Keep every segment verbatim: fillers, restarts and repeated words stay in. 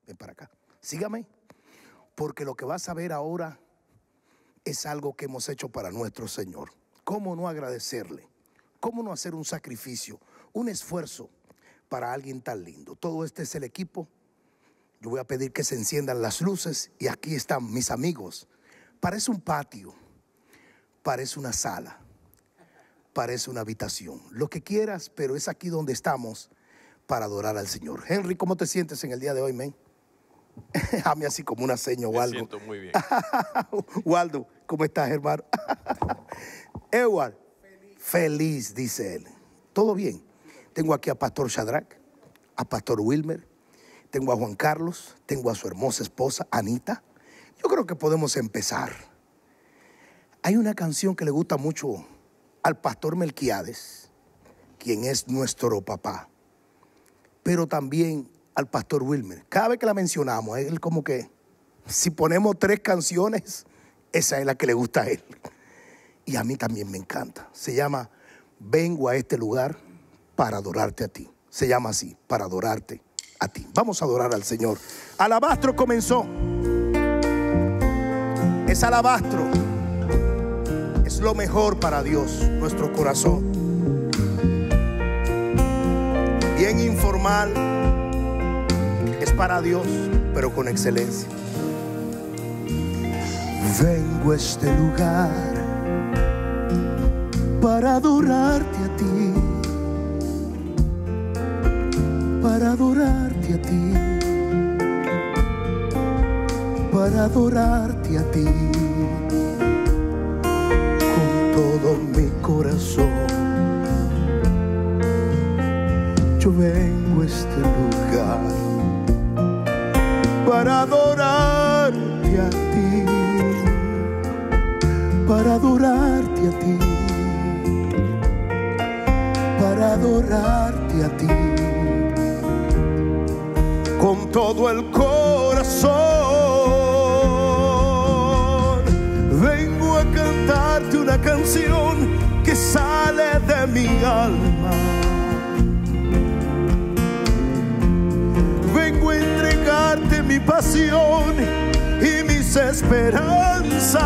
ven para acá, sígame, porque lo que vas a ver ahora es algo que hemos hecho para nuestro Señor. ¿Cómo no agradecerle? ¿Cómo no hacer un sacrificio, un esfuerzo para alguien tan lindo? Todo este es el equipo. Yo voy a pedir que se enciendan las luces y aquí están mis amigos. Parece un patio, parece una sala, parece una habitación, lo que quieras, pero es aquí donde estamos para adorar al Señor. Henry, ¿cómo te sientes en el día de hoy, men? Dame así como una seña o algo. Me siento muy bien. Waldo, ¿cómo estás, hermano? Edward, feliz. feliz, dice él. ¿Todo bien? Tengo aquí a Pastor Shadrach, a Pastor Wilmer, tengo a Juan Carlos, tengo a su hermosa esposa, Anita. Yo creo que podemos empezar. Hay una canción que le gusta mucho al Pastor Melquiades, quien es nuestro papá, pero también al Pastor Wilmer. Cada vez que la mencionamos, él como que, si ponemos tres canciones, esa es la que le gusta a él. Y a mí también me encanta. Se llama Vengo a este lugar para adorarte a ti. Se llama así, para adorarte a ti. Vamos a adorar al Señor. Alabastro comenzó. Es alabastro. Es lo mejor para Dios, nuestro corazón. Bien informal. Es para Dios, pero con excelencia. Vengo a este lugar para adorarte a ti, para adorarte a ti, para adorarte a ti, con todo mi corazón. Yo vengo a este lugar para adorarte a ti, para adorarte a ti, para adorarte a ti, con todo el corazón. Vengo a cantarte una canción que sale de mi alma. Vengo a entregarte mi pasión y mis esperanzas,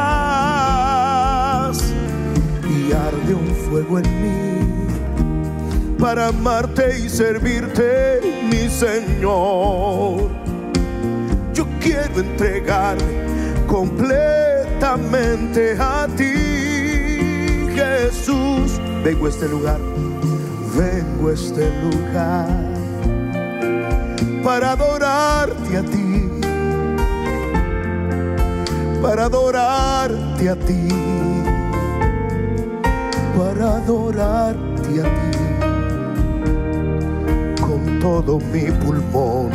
y arde un fuego en mí para amarte y servirte, mi Señor. Yo quiero entregarme completamente a ti, Jesús. Vengo a este lugar, vengo a este lugar para adorarte a ti, para adorarte a ti, para adorarte a ti, con todo mi pulmón.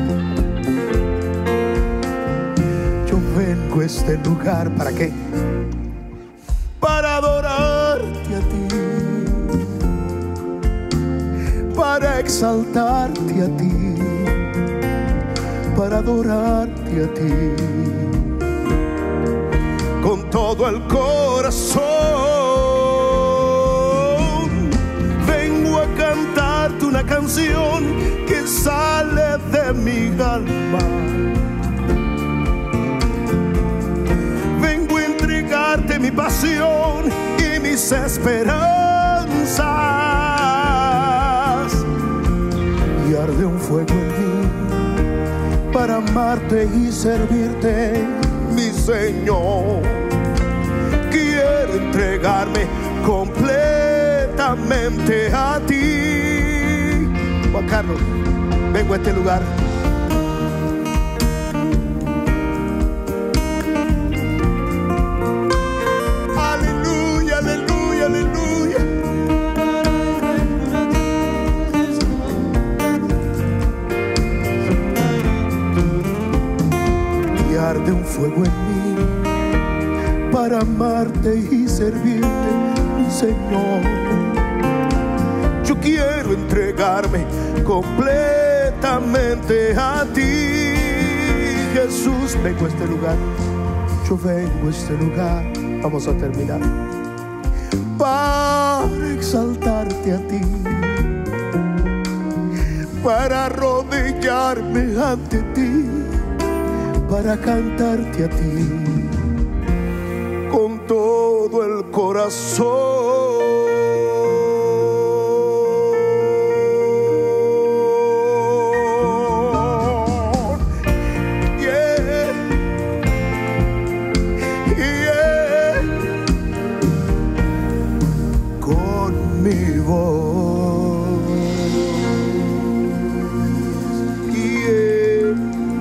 Yo vengo a este lugar, ¿para qué? Para adorarte a ti, para exaltarte a ti, para adorarte a ti, con todo el corazón. Vengo a cantarte una canción que sale de mi alma. Vengo a entregarte mi pasión y mis esperanzas, y arde un fuego en mí para amarte y servirte, mi Señor. Quiero entregarme completamente a ti. Juan Carlos, vengo a este lugar. Aleluya, aleluya, aleluya. Y arde un fuego en mí para amarte y servirte, mi Señor. Yo quiero entregarme completamente a ti, Jesús. Vengo a este lugar, yo vengo a este lugar. Vamos a terminar. Para exaltarte a ti, para arrodillarme ante ti, para cantarte a ti con todo el corazón. Yeah, yeah, con mi voz. Yeah.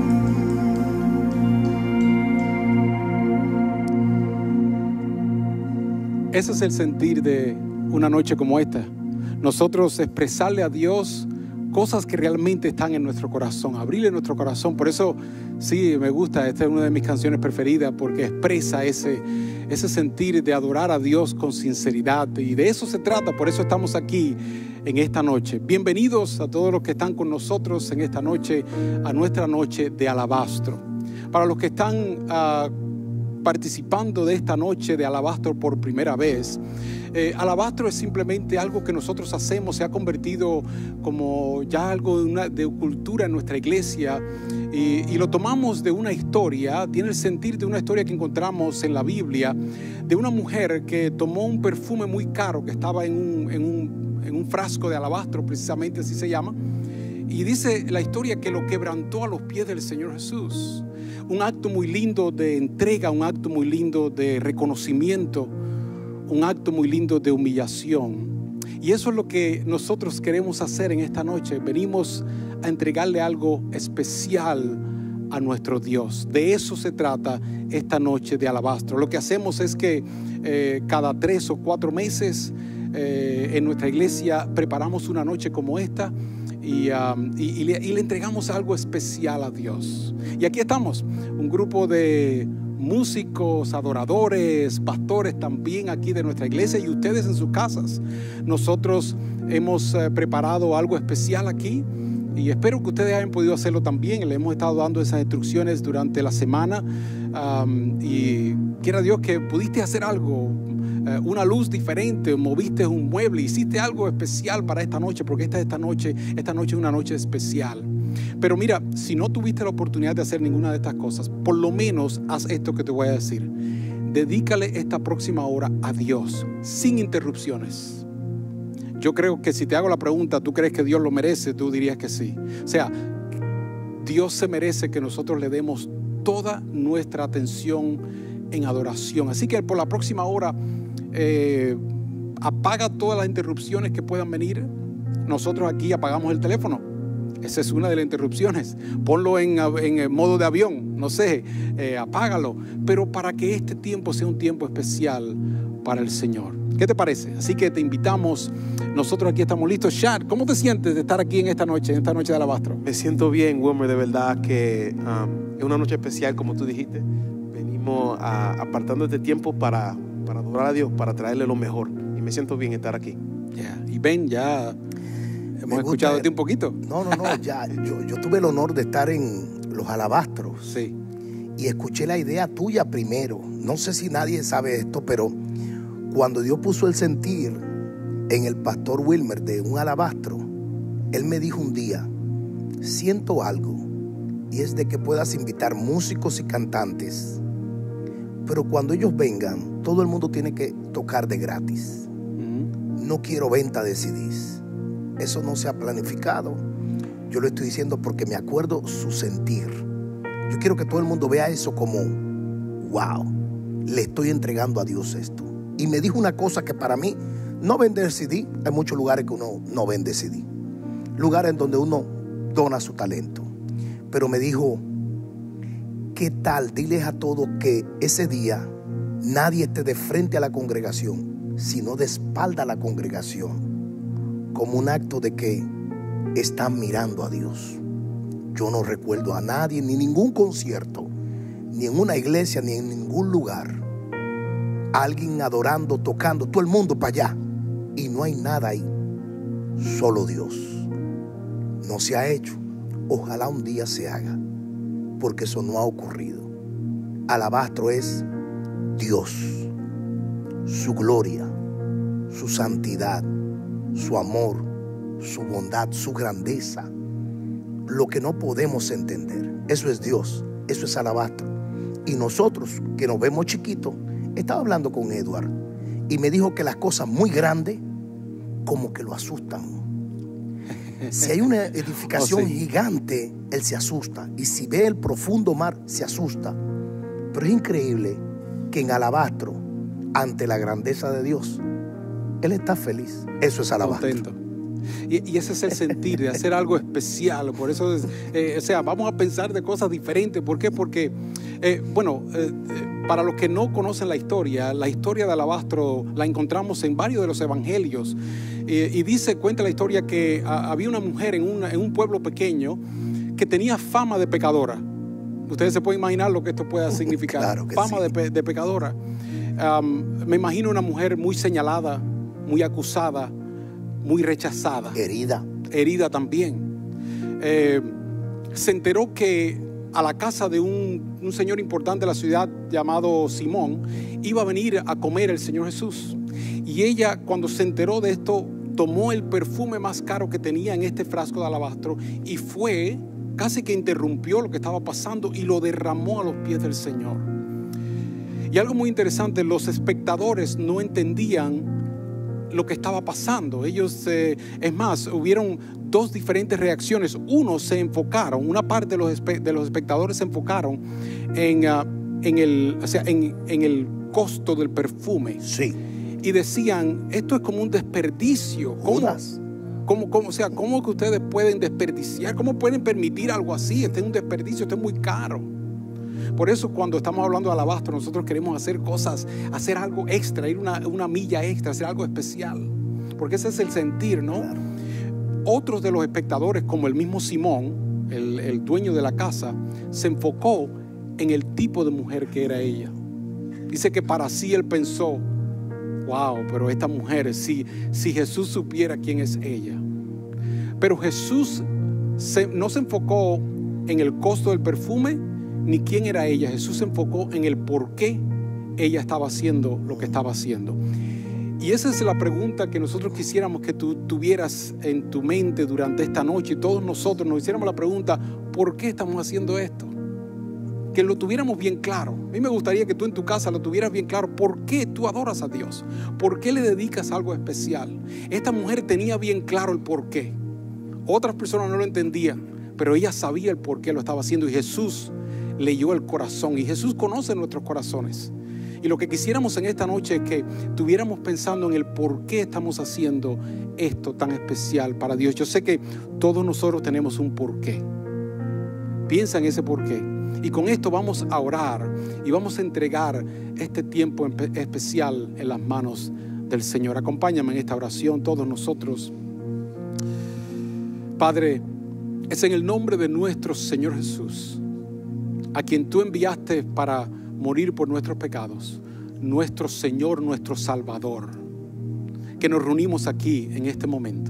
Ese es el sentir de una noche como esta. Nosotros expresarle a Dios cosas que realmente están en nuestro corazón, abrirle nuestro corazón. Por eso sí, me gusta, esta es una de mis canciones preferidas, porque expresa ese, ese sentir de adorar a Dios con sinceridad, y de eso se trata. Por eso estamos aquí en esta noche. Bienvenidos a todos los que están con nosotros en esta noche, a nuestra noche de alabastro. Para los que están uh, participando de esta noche de alabastro por primera vez, Eh, alabastro es simplemente algo que nosotros hacemos, se ha convertido como ya algo de, una, de cultura en nuestra iglesia, y, y lo tomamos de una historia, tiene el sentir de una historia que encontramos en la Biblia, de una mujer que tomó un perfume muy caro que estaba en un, en un, en un frasco de alabastro, precisamente así se llama, y dice la historia que lo quebrantó a los pies del Señor Jesús. Un acto muy lindo de entrega, un acto muy lindo de reconocimiento, un acto muy lindo de humillación. Y eso es lo que nosotros queremos hacer en esta noche. Venimos a entregarle algo especial a nuestro Dios. De eso se trata esta noche de alabastro. Lo que hacemos es que eh, cada tres o cuatro meses eh, en nuestra iglesia preparamos una noche como esta, y, um, y, y, le, y le entregamos algo especial a Dios. Y aquí estamos, un grupo de músicos, adoradores, pastores también aquí de nuestra iglesia, y ustedes en sus casas. Nosotros hemos eh, preparado algo especial aquí, y espero que ustedes hayan podido hacerlo también. Le hemos estado dando esas instrucciones durante la semana, um, y quiera Dios que pudiste hacer algo, eh, una luz diferente, moviste un mueble, hiciste algo especial para esta noche, porque esta, esta noche, esta noche es una noche especial. Pero mira, si no tuviste la oportunidad de hacer ninguna de estas cosas, por lo menos haz esto que te voy a decir. Dedícale esta próxima hora a Dios, sin interrupciones. Yo creo que si te hago la pregunta, ¿tú crees que Dios lo merece? Tú dirías que sí. O sea, Dios se merece que nosotros le demos toda nuestra atención en adoración. Así que por la próxima hora, eh, apaga todas las interrupciones que puedan venir. Nosotros aquí apagamos el teléfono. Esa es una de las interrupciones. Ponlo en, en modo de avión, no sé, eh, apágalo. Pero para que este tiempo sea un tiempo especial para el Señor. ¿Qué te parece? Así que te invitamos. Nosotros aquí estamos listos. Shad, ¿cómo te sientes de estar aquí en esta noche, en esta noche de alabastro? Me siento bien, Wilmer, de verdad que um, es una noche especial, como tú dijiste. Venimos a, apartando este tiempo para, para adorar a Dios, para traerle lo mejor. Y me siento bien estar aquí. Yeah. Y Ben, ya hemos escuchado de ti un poquito. No, no, no, ya, yo, yo tuve el honor de estar en los alabastros. Sí. Y escuché la idea tuya primero. No sé si nadie sabe esto, pero cuando Dios puso el sentir en el pastor Wilmer de un alabastro, él me dijo un día, siento algo, y es de que puedas invitar músicos y cantantes, pero cuando ellos vengan, todo el mundo tiene que tocar de gratis. Uh-huh. No quiero venta de C Ds. Eso no se ha planificado. Yo lo estoy diciendo porque me acuerdo su sentir. Yo quiero que todo el mundo vea eso como, wow, le estoy entregando a Dios esto. Y me dijo una cosa que para mí, no vender C D, hay muchos lugares que uno no vende C D. Lugares en donde uno dona su talento. Pero me dijo, ¿qué tal? Diles a todos que ese día nadie esté de frente a la congregación, sino de espalda a la congregación, como un acto de que están mirando a Dios. Yo no recuerdo a nadie, ni ningún concierto, ni en una iglesia, ni en ningún lugar, alguien adorando, tocando, todo el mundo para allá, y no hay nada ahí, solo Dios. No se ha hecho. Ojalá un día se haga, porque eso no ha ocurrido. Alabastro es Dios, su gloria, su santidad, su amor, su bondad, su grandeza. lo que no podemos entender. Eso es Dios, eso es alabastro. Y nosotros, que nos vemos chiquitos, estaba hablando con Edward y me dijo que las cosas muy grandes como que lo asustan. Si hay una edificación Oh, sí. gigante, él se asusta. Y si ve el profundo mar, se asusta. Pero es increíble que en alabastro, ante la grandeza de Dios, él está feliz. Eso es alabastro. Contento. Y, y ese es el sentir de hacer algo especial. Por eso, es, eh, o sea, vamos a pensar de cosas diferentes. ¿Por qué? Porque, eh, bueno, eh, eh, para los que no conocen la historia, la historia de alabastro la encontramos en varios de los evangelios. Eh, y dice, cuenta la historia que a, había una mujer en, una, en un pueblo pequeño que tenía fama de pecadora. Ustedes se pueden imaginar lo que esto pueda significar. Claro que fama sí. de, pe- de pecadora. Um, me imagino una mujer muy señalada, muy acusada, muy rechazada, Herida. herida también. Eh, se enteró que a la casa de un, un señor importante de la ciudad llamado Simón iba a venir a comer el Señor Jesús. Y ella, cuando se enteró de esto, tomó el perfume más caro que tenía en este frasco de alabastro y fue, casi que interrumpió lo que estaba pasando y lo derramó a los pies del Señor. Y algo muy interesante, los espectadores no entendían lo que estaba pasando. Ellos, eh, es más, hubieron dos diferentes reacciones. Uno, se enfocaron, una parte de los, espe- de los espectadores se enfocaron en, uh, en, el, o sea, en, en el costo del perfume. Sí. Y decían, esto es como un desperdicio. ¿Cómo? Judas. ¿Cómo, cómo, o sea, ¿cómo que ustedes pueden desperdiciar? ¿Cómo pueden permitir algo así? Este es un desperdicio, este es muy caro. Por eso cuando estamos hablando de alabastro, nosotros queremos hacer cosas, hacer algo extra, ir una, una milla extra, hacer algo especial. Porque ese es el sentir, ¿no? Claro. Otros de los espectadores, como el mismo Simón, el, el dueño de la casa, se enfocó en el tipo de mujer que era ella. Dice que para sí él pensó, wow, pero esta mujer, si, si Jesús supiera quién es ella. Pero Jesús se, no se enfocó en el costo del perfume, ni quién era ella. Jesús se enfocó en el por qué ella estaba haciendo lo que estaba haciendo. Y esa es la pregunta que nosotros quisiéramos que tú tuvieras en tu mente durante esta noche. Y todos nosotros nos hiciéramos la pregunta, ¿por qué estamos haciendo esto? Que lo tuviéramos bien claro. A mí me gustaría que tú en tu casa lo tuvieras bien claro. ¿Por qué tú adoras a Dios? ¿Por qué le dedicas algo especial? Esta mujer tenía bien claro el por qué. Otras personas no lo entendían, pero ella sabía el por qué lo estaba haciendo. Y Jesús leyó el corazón. Y Jesús conoce nuestros corazones. Y lo que quisiéramos en esta noche es que estuviéramos pensando en el por qué estamos haciendo esto tan especial para Dios. Yo sé que todos nosotros tenemos un por qué. Piensa en ese por qué. Y con esto vamos a orar y vamos a entregar este tiempo especial en las manos del Señor. Acompáñame en esta oración todos nosotros. Padre, es en el nombre de nuestro Señor Jesús, a quien tú enviaste para morir por nuestros pecados, nuestro Señor, nuestro Salvador, que nos reunimos aquí en este momento.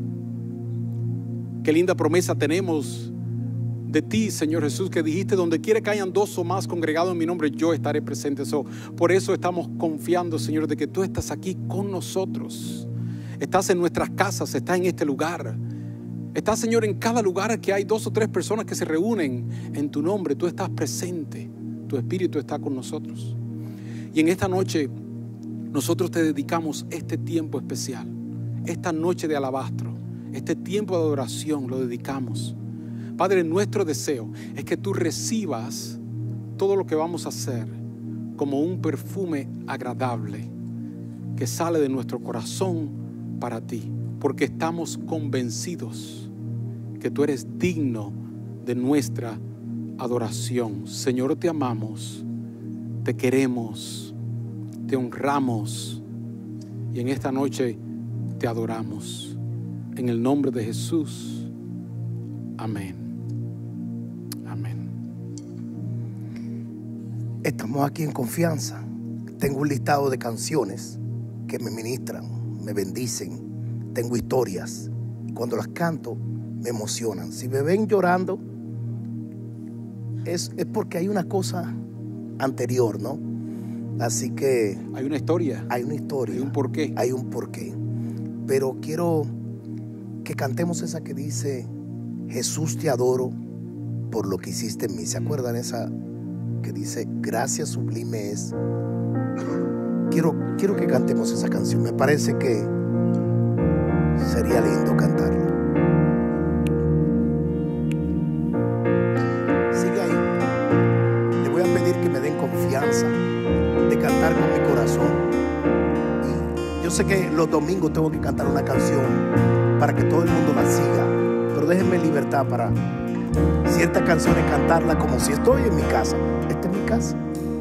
Qué linda promesa tenemos de ti, Señor Jesús, que dijiste, donde quiera que hayan dos o más congregados en mi nombre, yo estaré presente. So, por eso estamos confiando, Señor, de que tú estás aquí con nosotros. Estás en nuestras casas, estás en este lugar. Estás, Señor, en cada lugar que hay dos o tres personas que se reúnen en tu nombre. Tú estás presente. Tu Espíritu está con nosotros. Y en esta noche nosotros te dedicamos este tiempo especial, esta noche de alabastro, este tiempo de adoración lo dedicamos. Padre, nuestro deseo es que tú recibas todo lo que vamos a hacer como un perfume agradable que sale de nuestro corazón para ti, porque estamos convencidos que tú eres digno de nuestra adoración. Señor, te amamos, te queremos, te honramos y en esta noche te adoramos. En el nombre de Jesús. Amén. Amén. Estamos aquí en confianza. Tengo un listado de canciones que me ministran, me bendicen. Tengo historias. Y cuando las canto, me emocionan. Si me ven llorando, Es, es porque hay una cosa anterior, ¿no? Así que Hay una historia. hay una historia. Hay un porqué. Hay un porqué. Pero quiero que cantemos esa que dice, Jesús, te adoro por lo que hiciste en mí. ¿Se acuerdan esa que dice, gracia sublime es? Quiero, quiero que cantemos esa canción. Me parece que sería lindo cantarla. Sigue ahí. Le voy a pedir que me den confianza de cantar con mi corazón. Y yo sé que los domingos tengo que cantar una canción para que todo el mundo la siga, pero déjenme libertad para ciertas canciones cantarla como si estoy en mi casa. Esta es mi casa.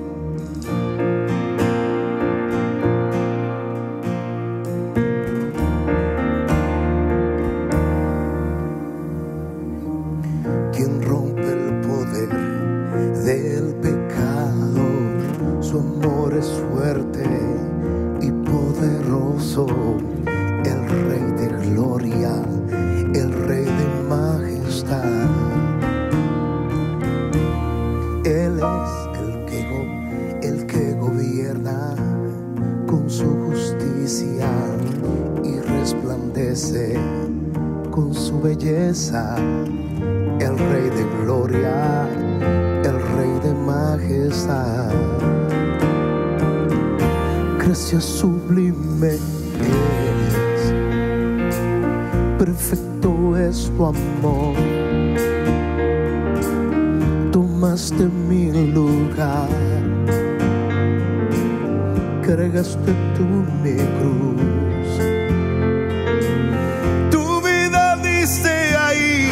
Quien rompe el poder del pecado, su amor es fuerte y poderoso. El Rey de gloria, el Rey de majestad. Él es el que, go- el que gobierna con su justicia y resplandece con su belleza. El Rey de gloria, el Rey de majestad. Gracia sublime es, perfecto es tu amor. Tomaste mi lugar, cargaste tú mi cruz. Tu vida diste ahí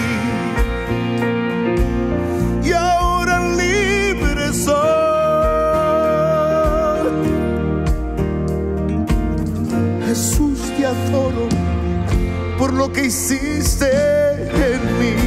y ahora libre soy. Jesús, te adoro por lo que hiciste en mí.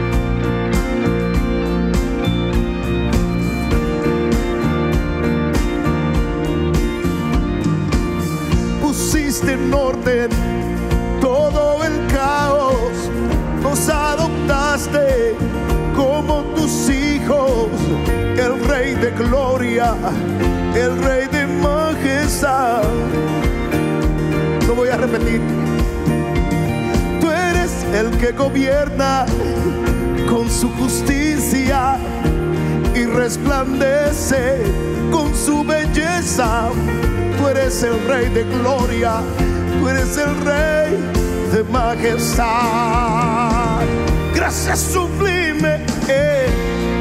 Pusiste en orden todo el caos, nos adoptaste como tus hijos. El Rey de gloria, el Rey de majestad. Lo voy a repetir. Tú eres el que gobierna con su justicia y resplandece con su belleza. Tú eres el Rey de gloria, tú eres el Rey de majestad. Gracia sublime es,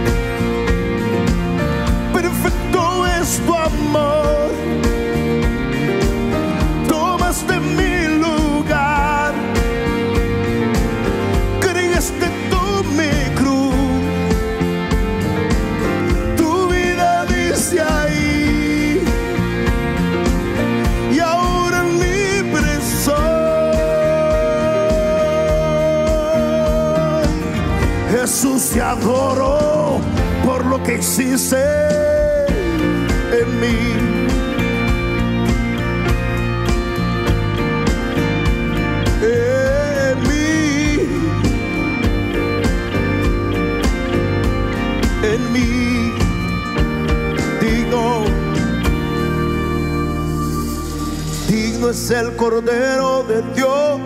perfecto es tu amor. Tomaste mi lugar, cargaste tú mi cruz. Tu vida dice ahí y ahora libre soy. Jesús, te adoro por lo que hiciste en mí. En mí, en mí, digno, digno es el Cordero de Dios.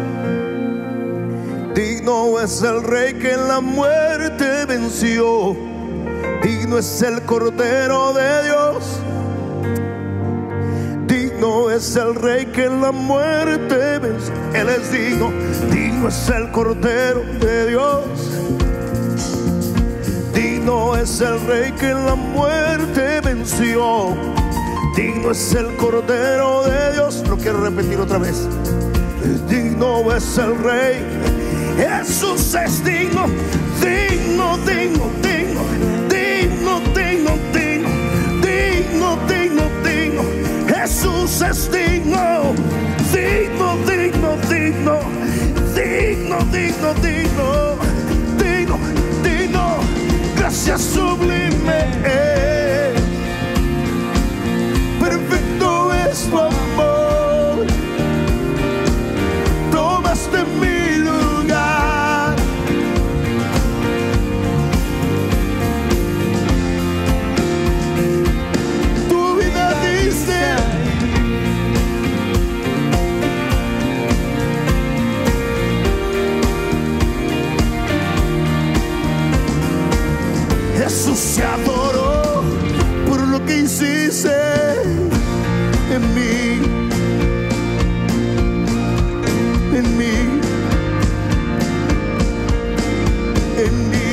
Digno es el Rey que en la muerte venció. Digno es el Cordero de Dios. Digno es el Rey que en la muerte venció. Él es digno. Digno es el Cordero de Dios. Digno es el Rey que en la muerte venció. Digno es el Cordero de Dios. Lo quiero repetir otra vez. Digno es el Rey. Jesús es digno, digno, digno, digno, digno, digno, digno, digno, digno, digno. Jesús es digno, digno, digno, digno, digno, digno, digno, digno, digno. Gracia sublime es, perfecto es tu amor. Tomaste mi lugar, tu vida dice Jesús se adoró por lo que hiciste en mí, en mí, en mí.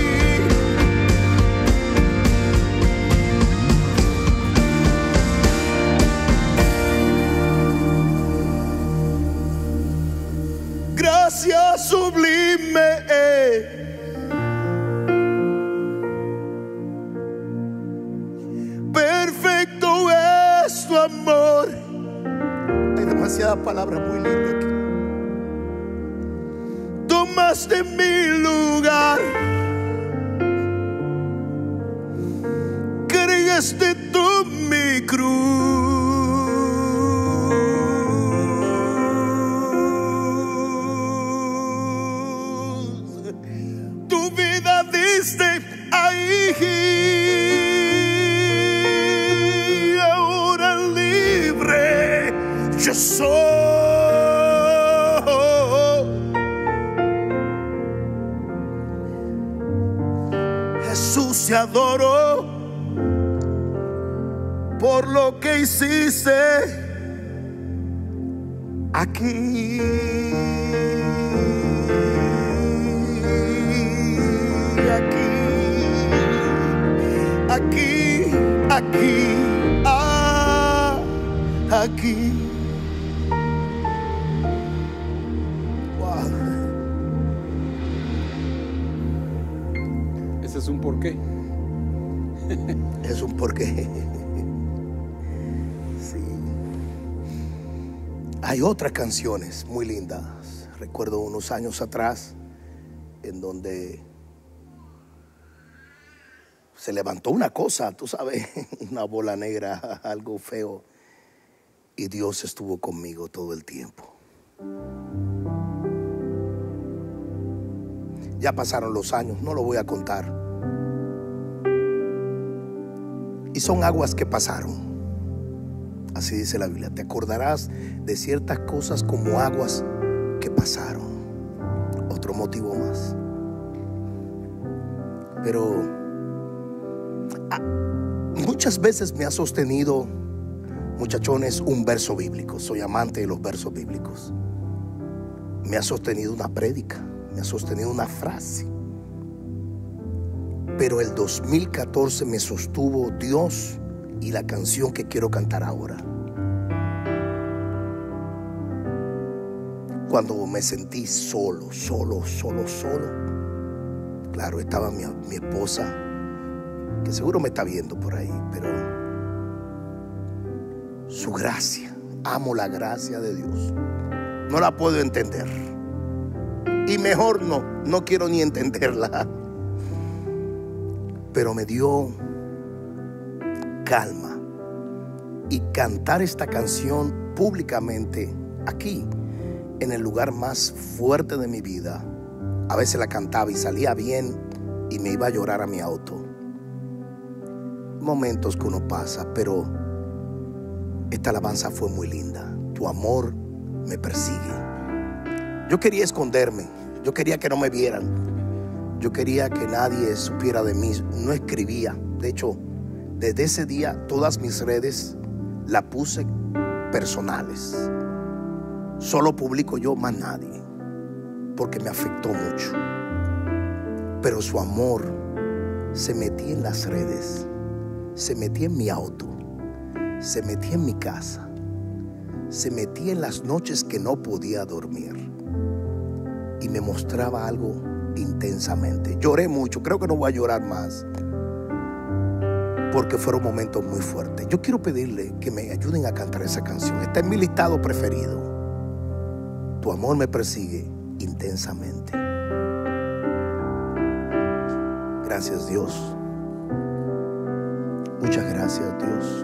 Gracias sublime, perfecto es tu amor. Hay demasiadas palabras muy lindas aquí. Tomaste mi lugar, cargaste tú mi cruz. Ahí, ahora libre yo soy. Jesús se adoró por lo que hiciste aquí. Aquí, aquí, ah, aquí. Wow. Ese es un porqué. Es un porqué. Sí. Hay otras canciones muy lindas. Recuerdo unos años atrás en donde se levantó una cosa, tú sabes, una bola negra, algo feo, y Dios estuvo conmigo todo el tiempo. Ya pasaron los años, no lo voy a contar. Y son aguas que pasaron. Así dice la Biblia. Te acordarás de ciertas cosas como aguas que pasaron. Otro motivo más. Pero muchas veces me ha sostenido, muchachones, un verso bíblico. Soy amante de los versos bíblicos. Me ha sostenido una prédica, me ha sostenido una frase. Pero el dos mil catorce me sostuvo Dios y la canción que quiero cantar ahora. Cuando me sentí solo, solo, solo, solo. Claro, estaba mi, mi esposa, que seguro me está viendo por ahí, pero su gracia, amo la gracia de Dios, no la puedo entender, y mejor no, no quiero ni entenderla, pero me dio calma, y cantar esta canción públicamente aquí, en el lugar más fuerte de mi vida. A veces la cantaba y salía bien y me iba a llorar a mi auto. Momentos que uno pasa, pero esta alabanza fue muy linda. Tu amor me persigue. Yo quería esconderme, yo quería que no me vieran, yo quería que nadie supiera de mí. No escribía. De hecho, desde ese día todas mis redes las puse personales. Solo publico yo, más nadie, porque me afectó mucho. Pero su amor se metía en las redes, se metía en mi auto, se metía en mi casa, se metía en las noches que no podía dormir y me mostraba algo intensamente. Lloré mucho, creo que no voy a llorar más porque fueron momentos muy fuertes. Yo quiero pedirle que me ayuden a cantar esa canción. Está en mi listado preferido. Tu amor me persigue intensamente. Gracias, Dios. Muchas gracias, Dios.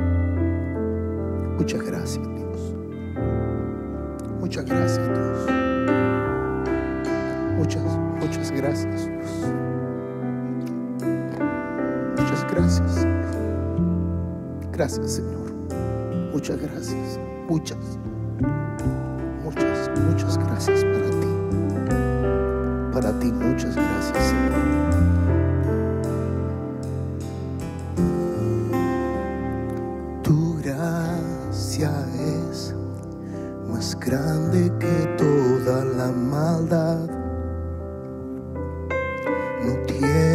Muchas gracias, Dios. Muchas gracias, Dios. Muchas, muchas gracias, Dios. Muchas gracias, Señor. Gracias, Señor. Muchas gracias. Muchas. Muchas, muchas gracias para ti. Para ti, muchas gracias, Señor.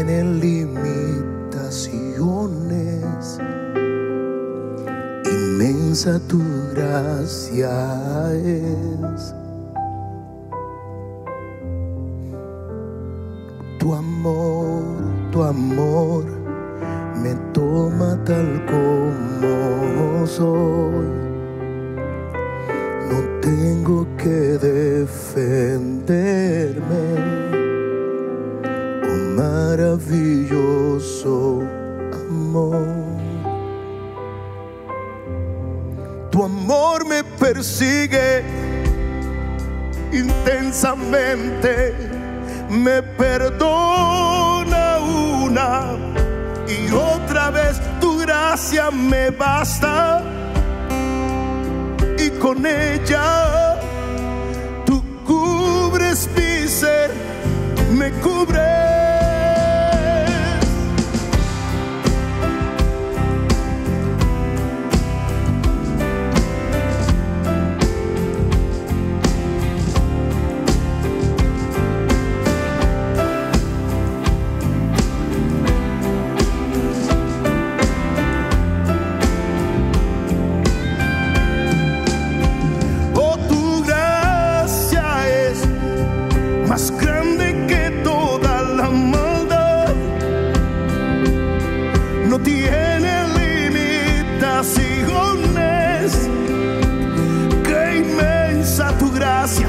tiene limitaciones. Inmensa tu gracia es. Tu amor, tu amor me toma tal como soy. No tengo que defenderme. Oh, maravilloso amor. Tu amor me persigue intensamente, me perdona una y otra vez. Tu gracia me basta y con ella tú cubres mi ser, me cubres. Más grande que toda la maldad, no tiene limitaciones. Qué inmensa tu gracia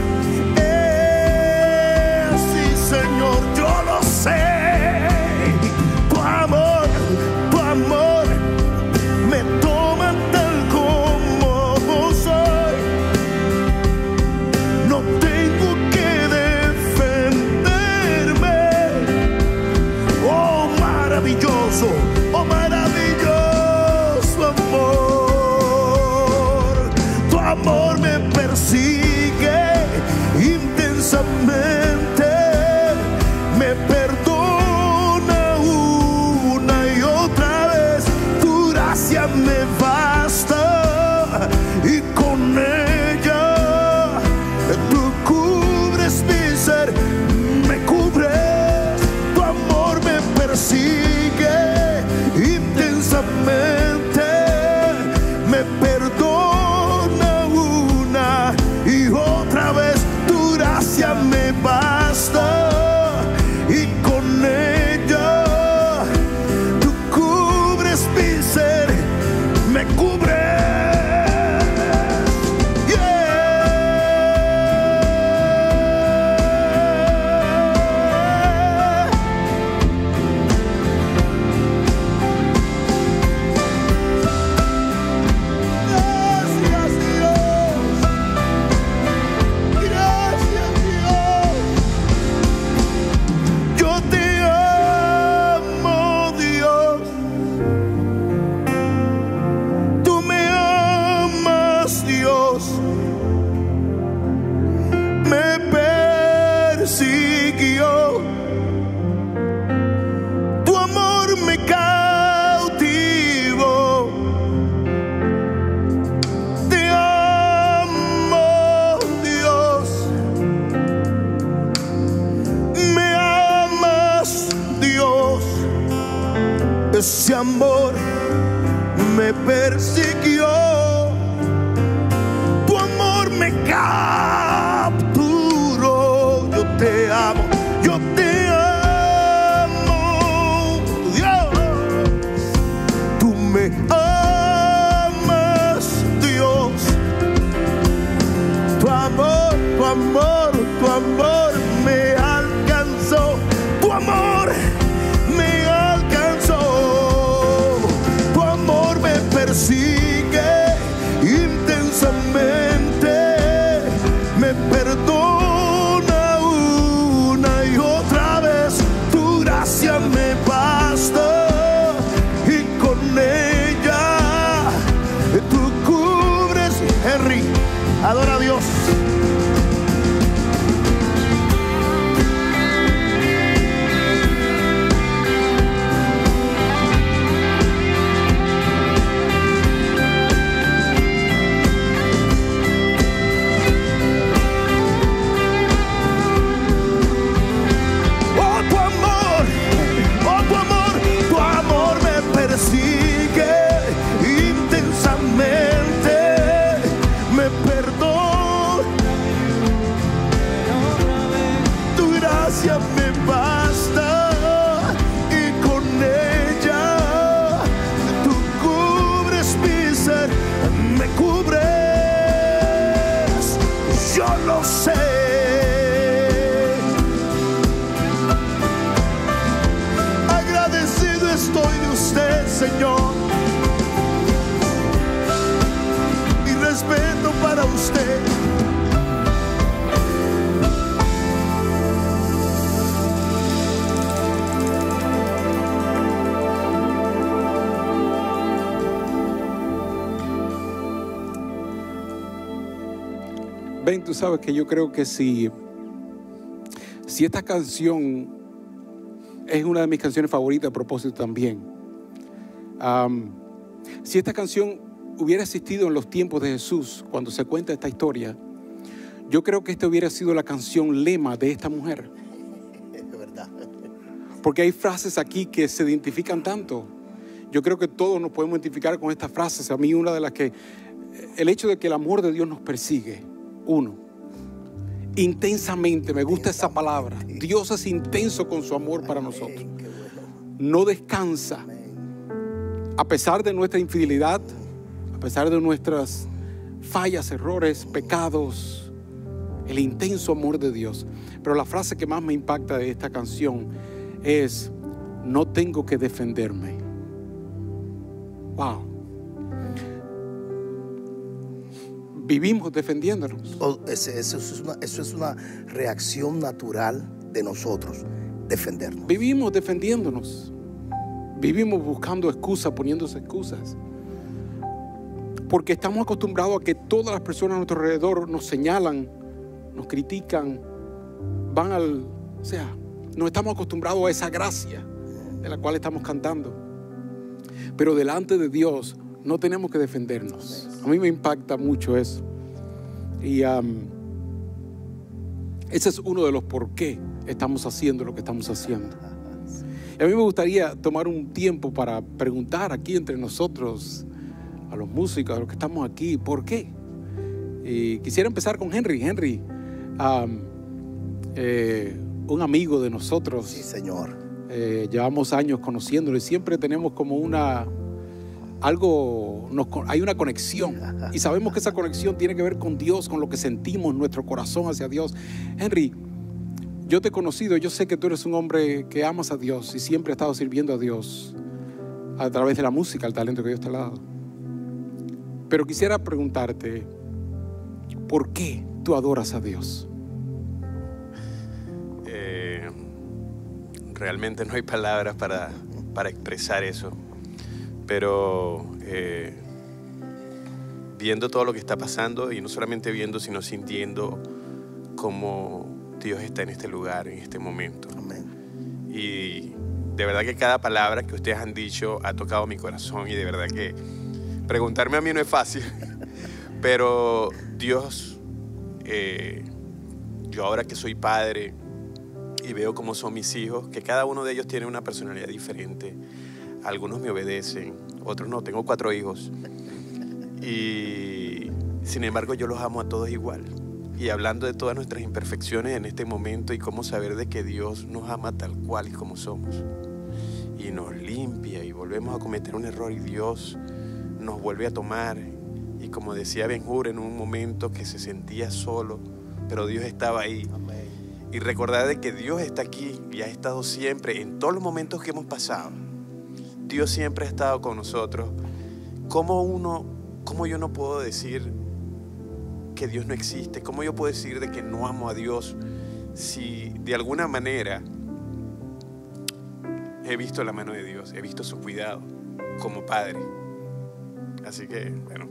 es, sí, Señor, yo lo sé. Tu amor, tu amor me toma tal como soy. No tengo que maravilloso, oh maravilloso amor. Tu amor me persigue intensamente, me perdona una y otra vez. Tu gracia me basta y con ella tú cubres mi ser, me cubres. Tu amor me persigue intensamente, me perdona una y otra vez. Tu gracia me basta y con ella tú cubres mi ser, me cubres. Ese amor me persiguió, tu amor me capturó. Yo te amo, yo te amo, Dios. Tú me amas, Dios. Tu amor, tu amor, tu amor me alcanzó. Tu amor me alcanzó. Tu amor me persigue intensamente, estoy de usted, Señor. Mi respeto para usted. Ben, tú sabes que yo creo que si, si esta canción es una de mis canciones favoritas a propósito también, um, si esta canción hubiera existido en los tiempos de Jesús, cuando se cuenta esta historia, yo creo que esta hubiera sido la canción lema de esta mujer. Es verdad. Porque hay frases aquí que se identifican tanto. Yo creo que todos nos podemos identificar con estas frases. A mí una de las que, el hecho de que el amor de Dios nos persigue. Uno, intensamente, me gusta esa palabra. Dios es intenso con su amor para nosotros. No descansa. A pesar de nuestra infidelidad, a pesar de nuestras fallas, errores, pecados, el intenso amor de Dios. Pero la frase que más me impacta de esta canción es: no tengo que defenderme. Wow. Vivimos defendiéndonos. Oh, ese, eso, es una, eso es una reacción natural de nosotros, defendernos. Vivimos defendiéndonos. Vivimos buscando excusas, poniéndose excusas. Porque estamos acostumbrados a que todas las personas a nuestro alrededor nos señalan, nos critican, van al... O sea, no estamos acostumbrados a esa gracia de la cual estamos cantando. Pero delante de Dios no tenemos que defendernos. A mí me impacta mucho eso. Y um, ese es uno de los por qué estamos haciendo lo que estamos haciendo. Y a mí me gustaría tomar un tiempo para preguntar aquí entre nosotros, a los músicos, a los que estamos aquí, ¿por qué? Y quisiera empezar con Henry. Henry, um, eh, un amigo de nosotros. Sí, Señor. Eh, llevamos años conociéndolo y siempre tenemos como una... algo, nos, hay una conexión y sabemos que esa conexión tiene que ver con Dios, con lo que sentimos, nuestro corazón hacia Dios. Henry, yo te he conocido, yo sé que tú eres un hombre que amas a Dios y siempre has estado sirviendo a Dios a través de la música, el talento que Dios te ha dado. Pero quisiera preguntarte, ¿por qué tú adoras a Dios? Eh, realmente no hay palabras para, para expresar eso. Pero eh, viendo todo lo que está pasando, y no solamente viendo, sino sintiendo cómo Dios está en este lugar, en este momento. Amén. Y de verdad que cada palabra que ustedes han dicho ha tocado mi corazón, y de verdad que preguntarme a mí no es fácil. Pero Dios, eh, yo ahora que soy padre y veo cómo son mis hijos, que cada uno de ellos tiene una personalidad diferente. Algunos me obedecen, otros no. Tengo cuatro hijos. Y sin embargo yo los amo a todos igual. Y hablando de todas nuestras imperfecciones en este momento y cómo saber de que Dios nos ama tal cual y como somos. Y nos limpia y volvemos a cometer un error y Dios nos vuelve a tomar. Y como decía Ben-Hur en un momento que se sentía solo, pero Dios estaba ahí. Amén. Y recordar de que Dios está aquí y ha estado siempre en todos los momentos que hemos pasado. Dios siempre ha estado con nosotros. ¿Cómo uno, cómo yo no puedo decir que Dios no existe? ¿Cómo yo puedo decir de que no amo a Dios si de alguna manera he visto la mano de Dios, he visto su cuidado como padre? Así que, bueno,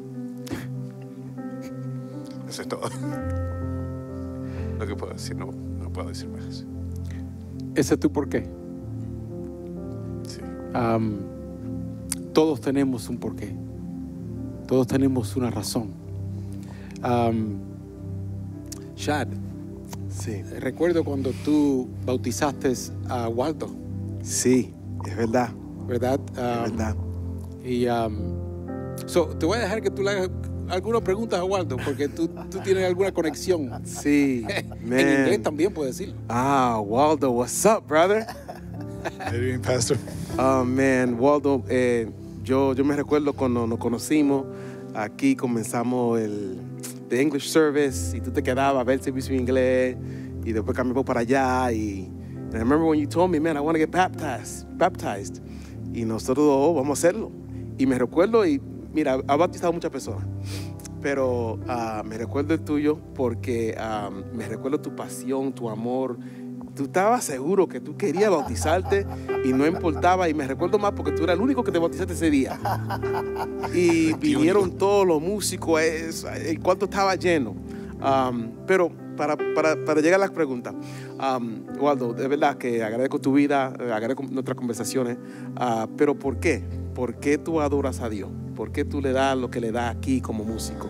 eso es todo lo que puedo decir. No, no puedo decir más. ¿Ese es tu por qué? Sí. Um, todos tenemos un porqué. Todos tenemos una razón. Um, Shad, Sí, recuerdo cuando tú bautizaste a Waldo, sí, es verdad, ¿verdad? es Um, verdad. Y um, so, te voy a dejar que tú le hagas algunas preguntas a Waldo, porque tú, tú tienes alguna conexión. Sí, En man. inglés también puedes decirlo. Ah, Waldo, what's up, brother? How you doing, Pastor? Oh, man, Waldo, eh, yo, yo me recuerdo cuando nos conocimos, aquí comenzamos el the English service y tú te quedabas a ver el servicio en inglés y después cambiamos para allá y and I remember when you told me, man, I want to get baptized, baptized. Y nosotros, oh, vamos a hacerlo. Y me recuerdo, y mira, ha bautizado a muchas personas, pero uh, me recuerdo el tuyo porque uh, me recuerdo tu pasión, tu amor. Tú estabas seguro que tú querías bautizarte y no importaba. Y me recuerdo más porque tú eras el único que te bautizaste ese día. Y vinieron todos los músicos, el cuarto estaba lleno. Um, pero para, para, para llegar a las preguntas, um, Waldo, de verdad que agradezco tu vida, agradezco nuestras conversaciones, uh, pero ¿por qué? ¿Por qué tú adoras a Dios? ¿Por qué tú le das lo que le das aquí como músico?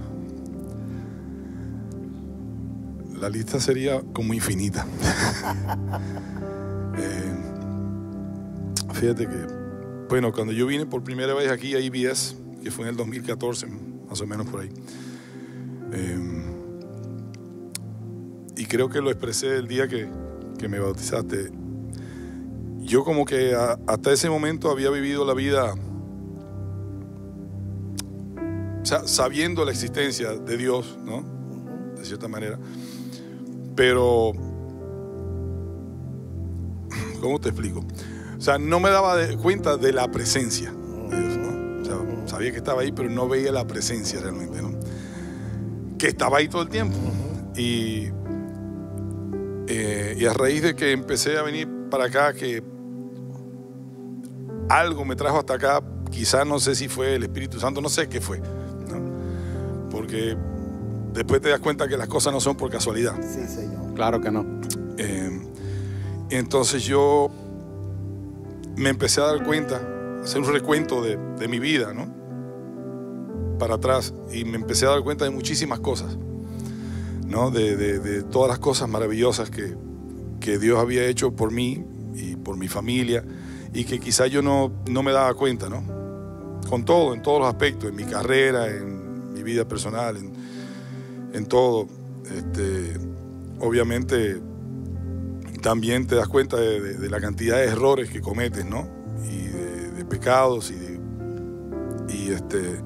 La lista sería como infinita. eh, fíjate que, bueno, cuando yo vine por primera vez aquí a E B S, que fue en el dos mil catorce, más o menos por ahí, eh, y creo que lo expresé el día que, que me bautizaste, yo como que a, hasta ese momento había vivido la vida, o sea, sabiendo la existencia de Dios, ¿no? De cierta manera. Pero, ¿cómo te explico? O sea, no me daba de cuenta de la presencia de Dios, ¿no? O sea, sabía que estaba ahí, pero no veía la presencia realmente, ¿no? Que estaba ahí todo el tiempo. Y, eh, y a raíz de que empecé a venir para acá, que algo me trajo hasta acá, quizás no sé si fue el Espíritu Santo, no sé qué fue, ¿no? Porque después te das cuenta que las cosas no son por casualidad. Sí, Señor. Claro que no. Eh, entonces yo me empecé a dar cuenta, hacer un recuento de, de mi vida, ¿no? Para atrás, y me empecé a dar cuenta de muchísimas cosas, ¿no? De, de, de todas las cosas maravillosas que, que Dios había hecho por mí y por mi familia, y que quizás yo no, no me daba cuenta, ¿no? Con todo, en todos los aspectos, en mi carrera, en mi vida personal, en en todo. Este, obviamente también te das cuenta de, de, de la cantidad de errores que cometes, ¿no? Y de, de pecados y, de, y, este,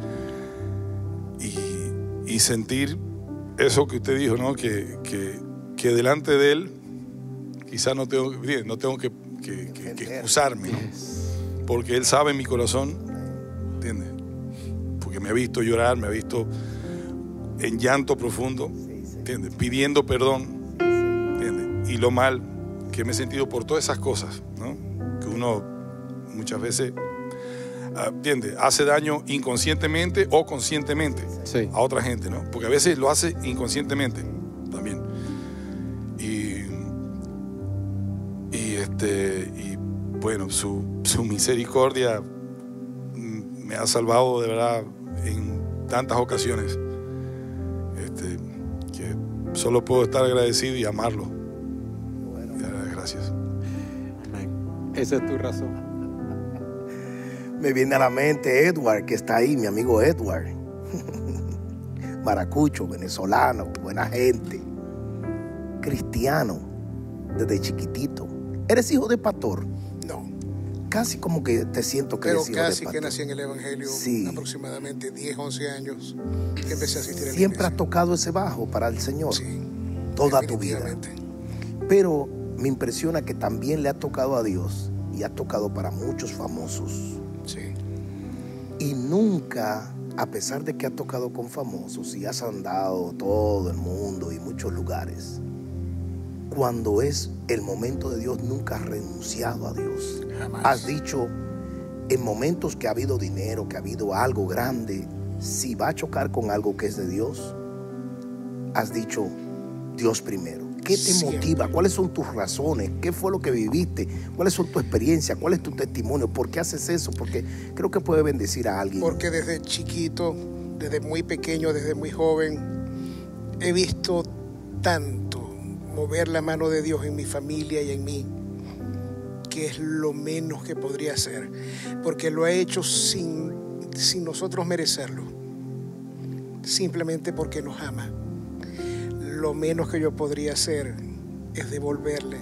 y, y sentir eso que usted dijo, ¿no? Que, que, que delante de Él quizás no tengo, no tengo que, que, que, que excusarme, ¿no? Porque Él sabe mi corazón, ¿entiendes? Porque me ha visto llorar, me ha visto en llanto profundo, ¿entiendes? Pidiendo perdón, ¿entiendes? Y lo mal que me he sentido por todas esas cosas, ¿no? Que uno muchas veces, ¿entiendes? Hace daño inconscientemente o conscientemente, sí, a otra gente, ¿no? Porque a veces lo hace inconscientemente también. Y, y, este, y bueno, su, su misericordia me ha salvado de verdad en tantas ocasiones. Este, que solo puedo estar agradecido y amarlo. Bueno. Y darle gracias. Amén. Esa es tu razón. Me viene a la mente Edward, que está ahí, mi amigo Edward. Maracucho, venezolano, buena gente, cristiano desde chiquitito. ¿Eres hijo de pastor? No. Casi como que te siento que Pero eres hijo de pastor. casi que nací en el Evangelio, sí, aproximadamente diez, once años que empecé a asistir a la Siempre iglesia. Has tocado ese bajo para el Señor, sí, toda tu vida. Pero me impresiona que también le ha tocado a Dios y ha tocado para muchos famosos. Sí. Y nunca, a pesar de que ha tocado con famosos y has andado todo el mundo y muchos lugares, cuando es el momento de Dios, nunca has renunciado a Dios. Jamás. Has dicho, en momentos que ha habido dinero, que ha habido algo grande, si va a chocar con algo que es de Dios, has dicho, Dios primero. ¿Qué te Siempre. motiva? ¿Cuáles son tus razones? ¿Qué fue lo que viviste? ¿Cuáles son tu experiencia? ¿Cuál es tu testimonio? ¿Por qué haces eso? Porque creo que puede bendecir a alguien. Porque desde chiquito, desde muy pequeño, desde muy joven, he visto tanto mover la mano de Dios en mi familia y en mí, que es lo menos que podría hacer, porque lo ha hecho sin, sin nosotros merecerlo, simplemente porque nos ama. Lo menos que yo podría hacer es devolverle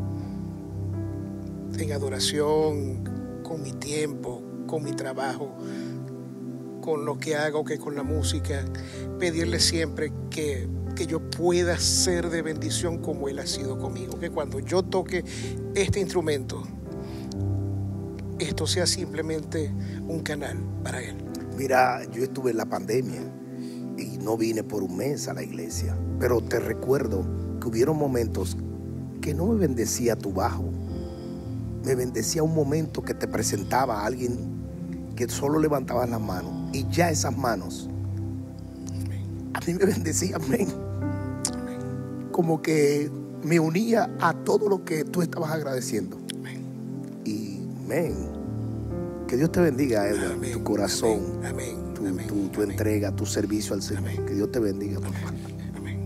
en adoración, con mi tiempo, con mi trabajo, con lo que hago, que con la música, pedirle siempre que, que yo pueda ser de bendición como Él ha sido conmigo, que cuando yo toque este instrumento, esto sea simplemente un canal para Él. Mira, yo estuve en la pandemia y no vine por un mes a la iglesia, pero te recuerdo que hubieron momentos que no me bendecía tu bajo, me bendecía un momento que te presentaba a alguien que solo levantaba las manos y ya esas manos a mí me bendecían, amén. Como que me unía a todo lo que tú estabas agradeciendo. Y, amén, que Dios te bendiga, Edward, Amén, tu corazón, amén, amén, tu, amén, tu, tu amén. entrega, tu servicio al Señor. Amén. Que Dios te bendiga, papá. Amén.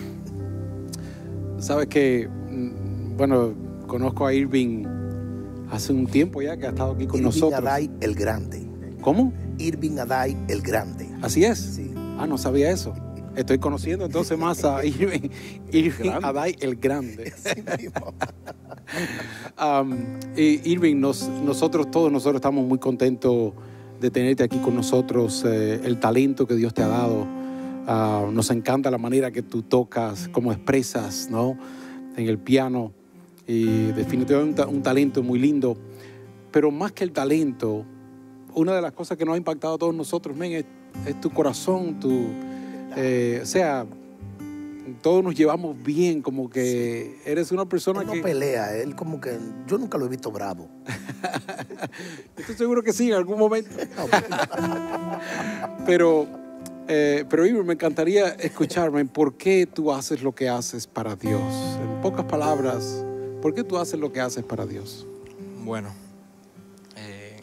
Sabes que, mm, bueno, conozco a Irving hace un tiempo ya que ha estado aquí con Irving nosotros. Aday el Grande. ¿Cómo? Irving Aday el Grande. ¿Así es? Sí. Ah, no sabía eso. Estoy conociendo entonces más a Irving, Irving Grande. Aday el Grande. Así mismo. Um, y Irving, nos, nosotros todos nosotros estamos muy contentos de tenerte aquí con nosotros, eh, el talento que Dios te ha dado. Uh, nos encanta la manera que tú tocas, cómo expresas, ¿no? En el piano. Y definitivamente un, un talento muy lindo. Pero más que el talento, una de las cosas que nos ha impactado a todos nosotros, men, es, es tu corazón, tu, eh, o sea, todos nos llevamos bien, como que eres una persona Él no que... pelea, él como que, yo nunca lo he visto bravo. Estoy seguro que sí, en algún momento. Pero, eh, pero Irving, me encantaría escucharme por qué tú haces lo que haces para Dios. En pocas palabras, ¿por qué tú haces lo que haces para Dios? Bueno, eh,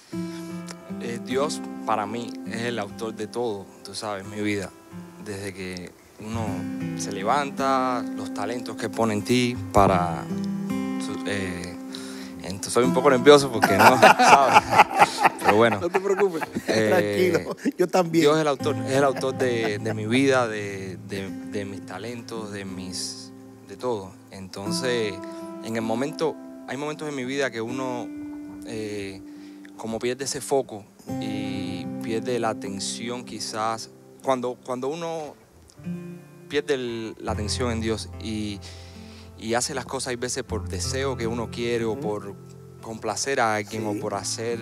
eh, Dios para mí es el autor de todo, tú sabes, mi vida. Desde que uno se levanta, los talentos que pone en ti para... Eh, entonces soy un poco nervioso porque no, ¿sabes? Pero bueno. No te preocupes. eh, Tranquilo, yo también. Dios es el autor, es el autor de, de mi vida, de, de, de mis talentos, de mis, de todo. Entonces, en el momento, hay momentos en mi vida que uno eh, como pierde ese foco y pierde la atención quizás. Cuando, cuando uno pierde el- la atención en Dios y, y hace las cosas, hay veces por deseo que uno quiere o por complacer a alguien Sí. o por hacer...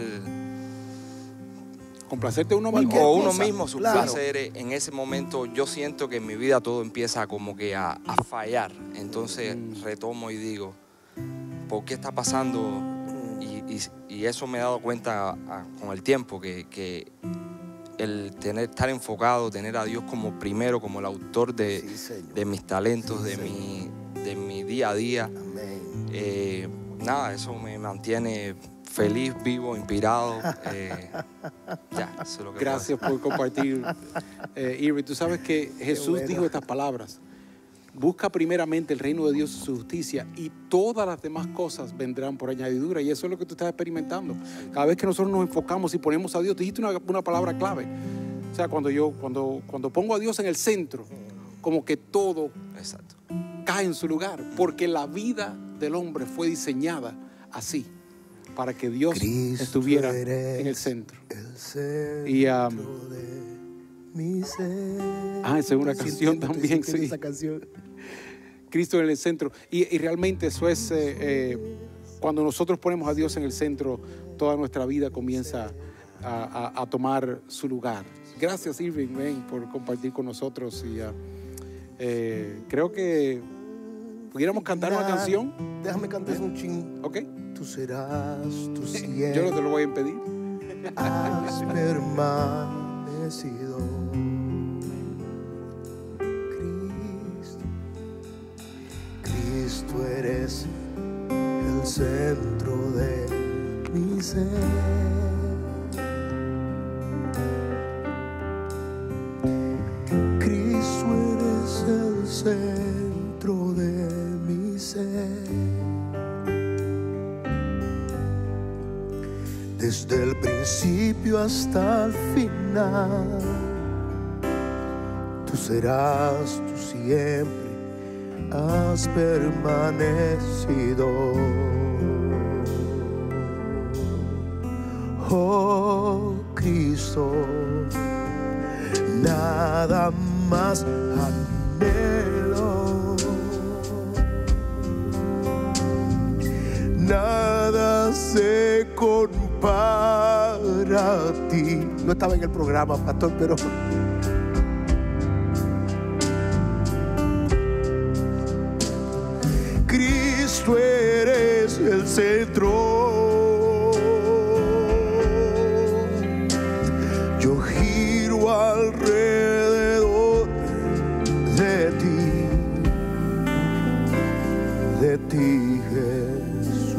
Complacerte uno Cualquier mismo. o uno cosa, mismo, sus claro. placeres, en ese momento yo siento que en mi vida todo empieza como que a, a fallar. Entonces Mm. retomo y digo, ¿por qué está pasando? Y, y- y eso me he dado cuenta a- con el tiempo, que, que el tener, estar enfocado, tener a Dios como primero, como el autor de, Sí, Señor. de mis talentos, Sí, de, Señor. mi, de mi día a día, Amén. eh, nada, eso me mantiene feliz, vivo, inspirado. eh, ya, eso es lo que puedo Gracias por compartir, eh, Irving. Tú sabes que Jesús bueno. dijo estas palabras. Busca primeramente el reino de Dios y su justicia y todas las demás cosas vendrán por añadidura. Y eso es lo que tú estás experimentando. Cada vez que nosotros nos enfocamos y ponemos a Dios, dijiste una, una palabra clave. O sea, cuando yo, cuando, cuando pongo a Dios en el centro, como que todo Exacto. cae en su lugar. Porque la vida del hombre fue diseñada así, para que Dios Cristo estuviera eres en el centro. El centro Y, um, de mi ser. Ah, esa es una Estoy canción sintiendo, estoy también, sintiendo sí. esa canción. Cristo en el centro. Y, y realmente eso es, eh, eh, cuando nosotros ponemos a Dios en el centro, toda nuestra vida comienza a, a- a tomar su lugar. Gracias, Irving, ven, por compartir con nosotros. Y ah, eh, creo que pudiéramos cantar una Nada. canción, Déjame cantar un ching. ¿ok? Tú serás, tú Yo no siempre te lo voy a impedir. has permanecido. Cristo, Cristo eres el centro de mi ser. Cristo eres el centro de mi ser. Desde el principio hasta el final, tú serás, tú siempre has permanecido. Oh Cristo, nada más anhelo, nada sé con para ti. No estaba en el programa, pastor, pero Cristo eres el centro. Yo giro alrededor de ti, de ti, Jesús.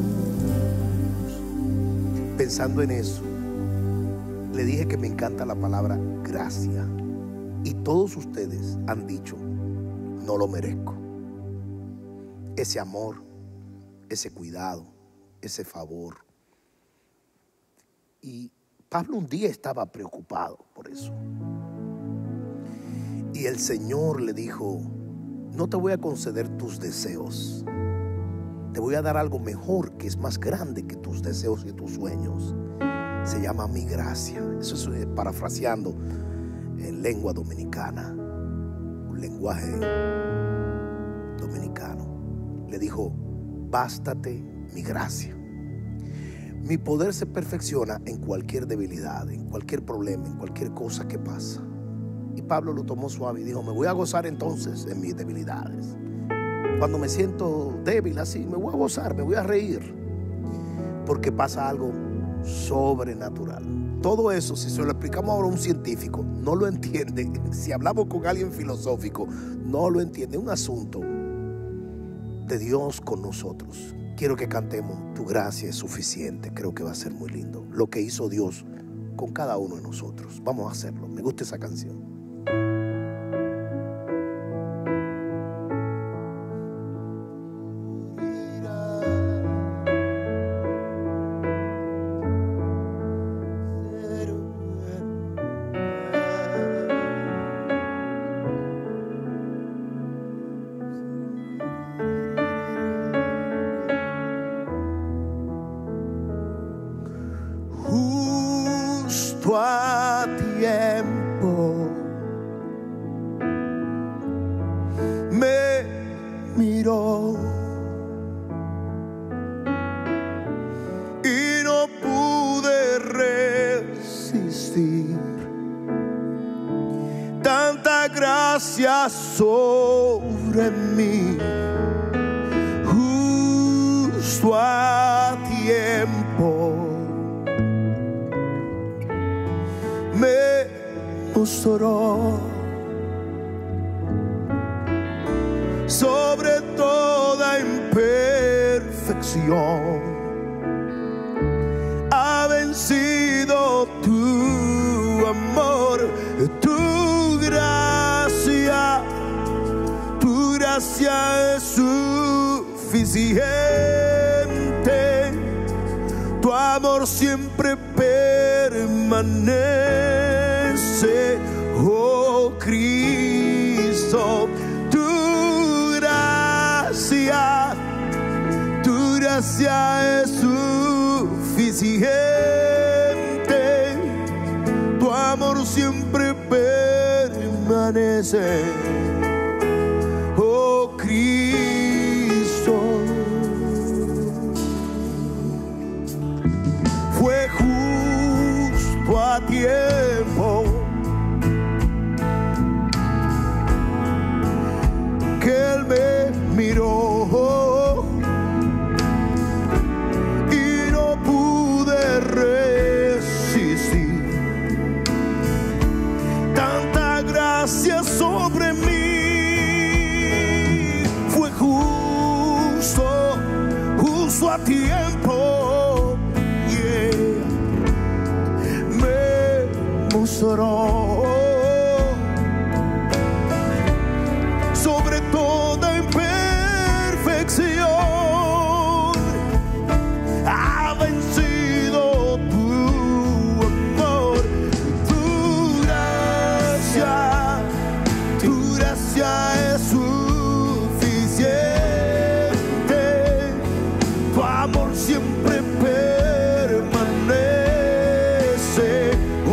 Pensando en eso, le dije que me encanta la palabra gracia. Y todos ustedes han dicho, no lo merezco. Ese amor, ese cuidado, ese favor. Y Pablo un día estaba preocupado por eso. Y el Señor le dijo, no te voy a conceder tus deseos. Te voy a dar algo mejor, que es más grande que tus deseos y tus sueños. Se llama mi gracia. Eso es parafraseando en lengua dominicana, un lenguaje dominicano. Le dijo, bástate mi gracia. Mi poder se perfecciona en cualquier debilidad, en cualquier problema, en cualquier cosa que pasa. Y Pablo lo tomó suave y dijo, me voy a gozar entonces en mis debilidades. Cuando me siento débil así, me voy a gozar, me voy a reír, porque pasa algo sobrenatural. Todo eso, si se lo explicamos ahora a un científico, no lo entiende. Si hablamos con alguien filosófico, no lo entiende. Un asunto de Dios con nosotros. Quiero que cantemos, tu gracia es suficiente. Creo que va a ser muy lindo lo que hizo Dios con cada uno de nosotros. Vamos a hacerlo. Me gusta esa canción. A tiempo me miró y no pude resistir tanta gracia sobre mí. Justo a tiempo me mostró sobre toda imperfección. Ha vencido tu amor, tu gracia, tu gracia es suficiente. Tu amor siempre permanece, oh Cristo. Tu gracia, tu gracia es suficiente. Tu amor siempre permanece, oh Cristo. Fue justo a tiempo que Él me miró y no pude resistir tanta gracia sobre mí. Fue justo, justo a tiempo. Sobre toda imperfección ha vencido tu amor, tu gracia, tu gracia es suficiente. Tu amor siempre permanece,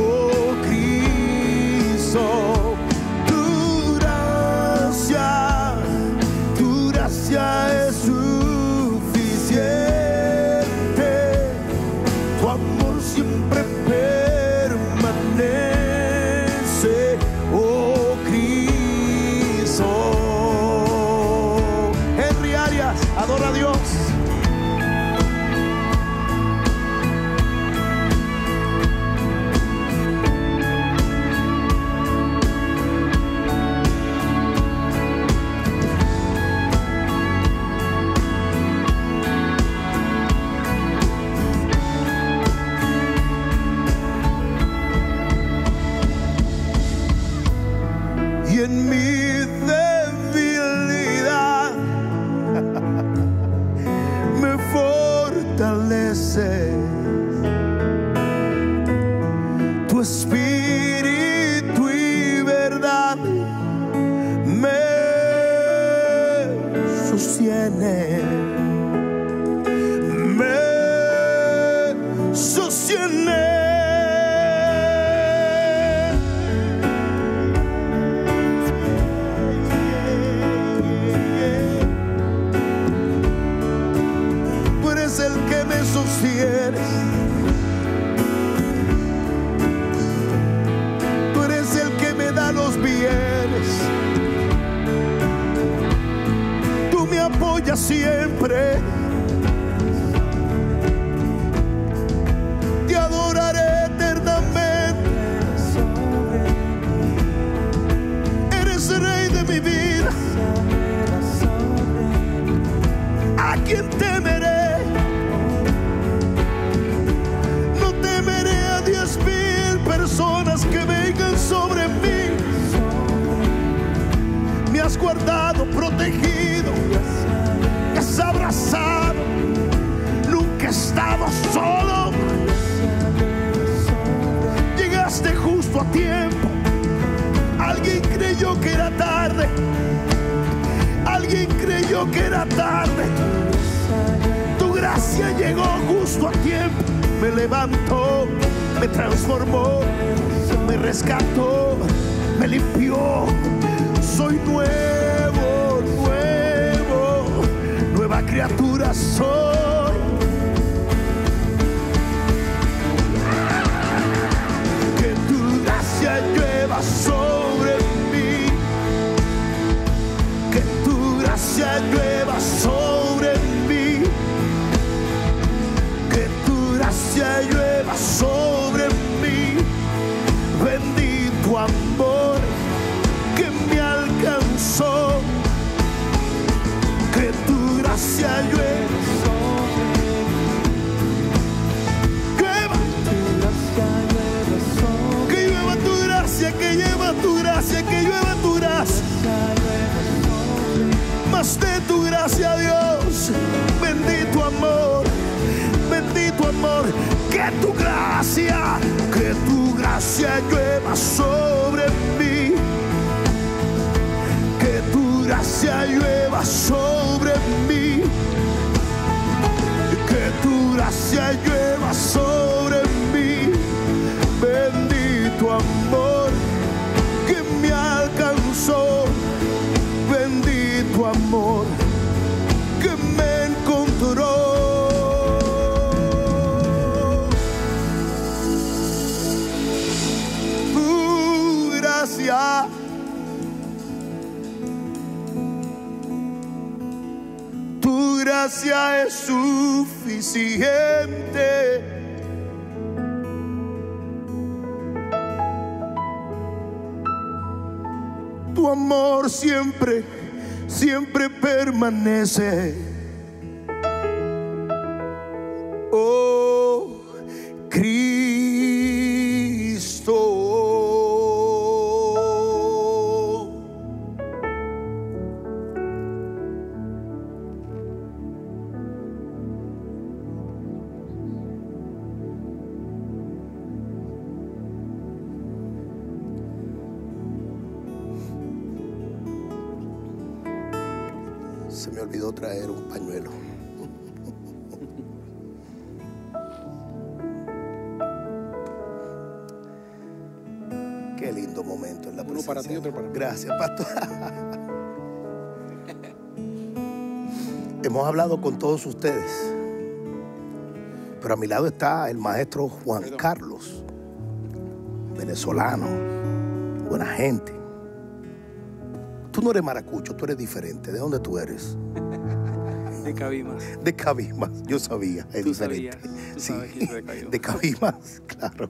tu gracia, tu gracia es suficiente. Tu amor siempre espíritu y verdad me sostiene, me sostiene. Tú eres el que me sostiene. Tú eres el que me da los bienes. Tú me apoyas siempre. Te adoraré eternamente. Eres rey de mi vida. ¿A quién temeré? No temeré a diez mil personas que vengan sobre mí. Me has guardado, protegido, me has abrazado. Nunca he estado solo. Llegaste justo a tiempo. Alguien creyó que era tarde. Alguien creyó que era tarde. Tu gracia llegó justo a tiempo. Me levantó, me transformó, me rescató, me limpió. Soy nuevo, nuevo, nueva criatura soy. Que tu gracia llueva sobre mí. Que tu gracia llueva sobre mí. Que tu gracia llueva sobre mí. Bendito amor que me alcanzó. Que tu gracia llueva sobre mí. Que llueva tu gracia, que llueva tu gracia, que llueva tu gracia. Más de tu gracia, Dios. Bendito amor, bendito amor. Que tu gracia, que tu gracia llueva sobre mí. Que tu gracia llueva sobre mí. Que tu gracia llueva sobre mí. Bendito amor que me alcanzó. Bendito amor que me encontró. Tu gracia, tu gracia es suficiente. Tu amor siempre, siempre permanece. Oh, Cristo. Se me olvidó traer un pañuelo. Qué lindo momento en la presencia. Uno para ti, otro para mí. Gracias, pastor. Hemos hablado con todos ustedes, pero a mi lado está el maestro Juan Perdón. Carlos, venezolano, buena gente. Tú no eres maracucho, tú eres diferente. ¿De dónde tú eres? De Cabimas. De Cabimas, yo sabía, es Tú diferente. sabías, tú Sí, sabes que yo soy de Cabimas. de Cabimas, claro.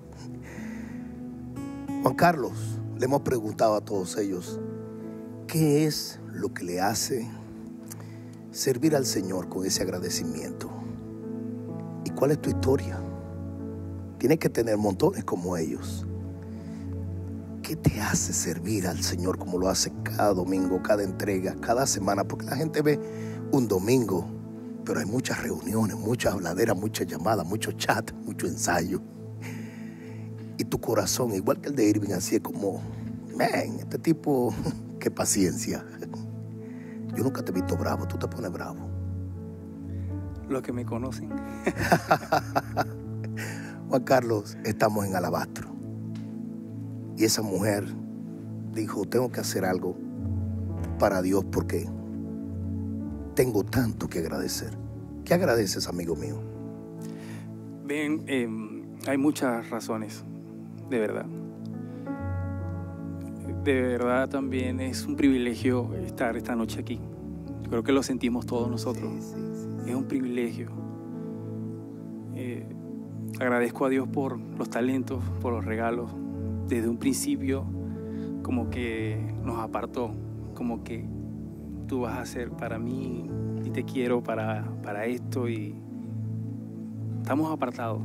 Juan Carlos, le hemos preguntado a todos ellos, ¿qué es lo que le hace servir al Señor con ese agradecimiento? ¿Y cuál es tu historia? Tienes que tener montones como ellos. ¿Qué te hace servir al Señor como lo hace cada domingo, cada entrega, cada semana? Porque la gente ve un domingo, pero hay muchas reuniones, muchas habladeras, muchas llamadas, mucho chat, mucho ensayo. y tu corazón, igual que el de Irving, así es como, man, este tipo, qué paciencia. Yo nunca te he visto bravo, tú te pones bravo. Los que me conocen. Juan Carlos, estamos en Alabastro. Y esa mujer dijo, tengo que hacer algo para Dios porque tengo tanto que agradecer. ¿Qué agradeces, amigo mío? Ven, eh, hay muchas razones, de verdad. De verdad también es un privilegio estar esta noche aquí. Yo creo que lo sentimos todos nosotros. Sí, sí, sí, sí. Es un privilegio. Eh, agradezco a Dios por los talentos, por los regalos. Desde un principio como que nos apartó, como que tú vas a ser para mí y te quiero para, para esto, y estamos apartados.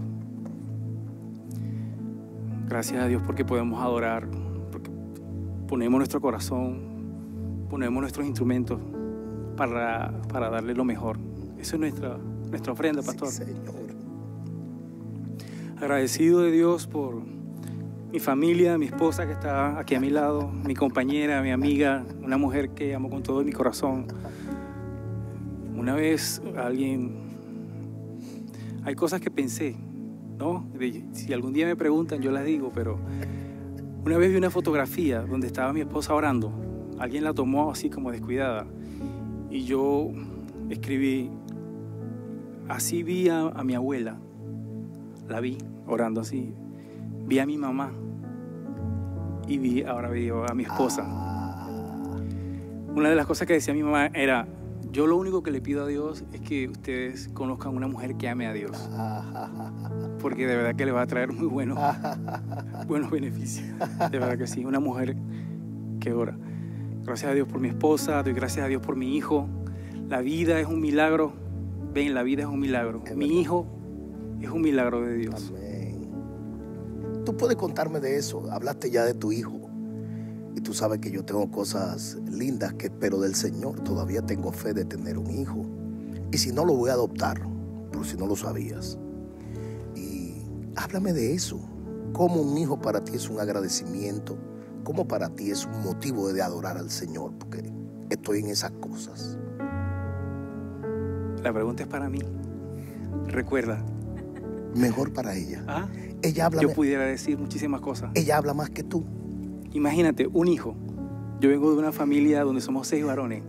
Gracias a Dios porque podemos adorar, porque ponemos nuestro corazón, ponemos nuestros instrumentos para, para darle lo mejor. Eso es nuestra, nuestra ofrenda, pastor. Sí, Señor. Agradecido de Dios por mi familia, mi esposa que está aquí a mi lado, mi compañera, mi amiga, una mujer que amo con todo mi corazón. Una vez alguien, hay cosas que pensé, ¿no? Si algún día me preguntan, yo las digo, pero una vez vi una fotografía donde estaba mi esposa orando. Alguien la tomó así como descuidada y yo escribí, así vi a, a mi abuela, la vi orando así. Vi a mi mamá y vi, ahora veo a mi esposa. Una de las cosas que decía mi mamá era, yo lo único que le pido a Dios es que ustedes conozcan una mujer que ame a Dios. Porque de verdad que le va a traer muy buenos, buenos beneficios. De verdad que sí, una mujer que ora. Gracias a Dios por mi esposa, doy gracias a Dios por mi hijo. La vida es un milagro. Ven, la vida es un milagro. Mi hijo es un milagro de Dios. Amén. Tú puedes contarme de eso. Hablaste ya de tu hijo. Y tú sabes que yo tengo cosas lindas que espero del Señor. Todavía tengo fe de tener un hijo. Y si no, lo voy a adoptar, por si no lo sabías. Y háblame de eso. ¿Cómo un hijo para ti es un agradecimiento? ¿Cómo para ti es un motivo de adorar al Señor? Porque estoy en esas cosas. La pregunta es para mí. Recuerda. Mejor para ella. ¿Ah? Ella habla, Yo pudiera decir muchísimas cosas. ella habla más que tú. Imagínate, un hijo. Yo vengo de una familia donde somos seis varones.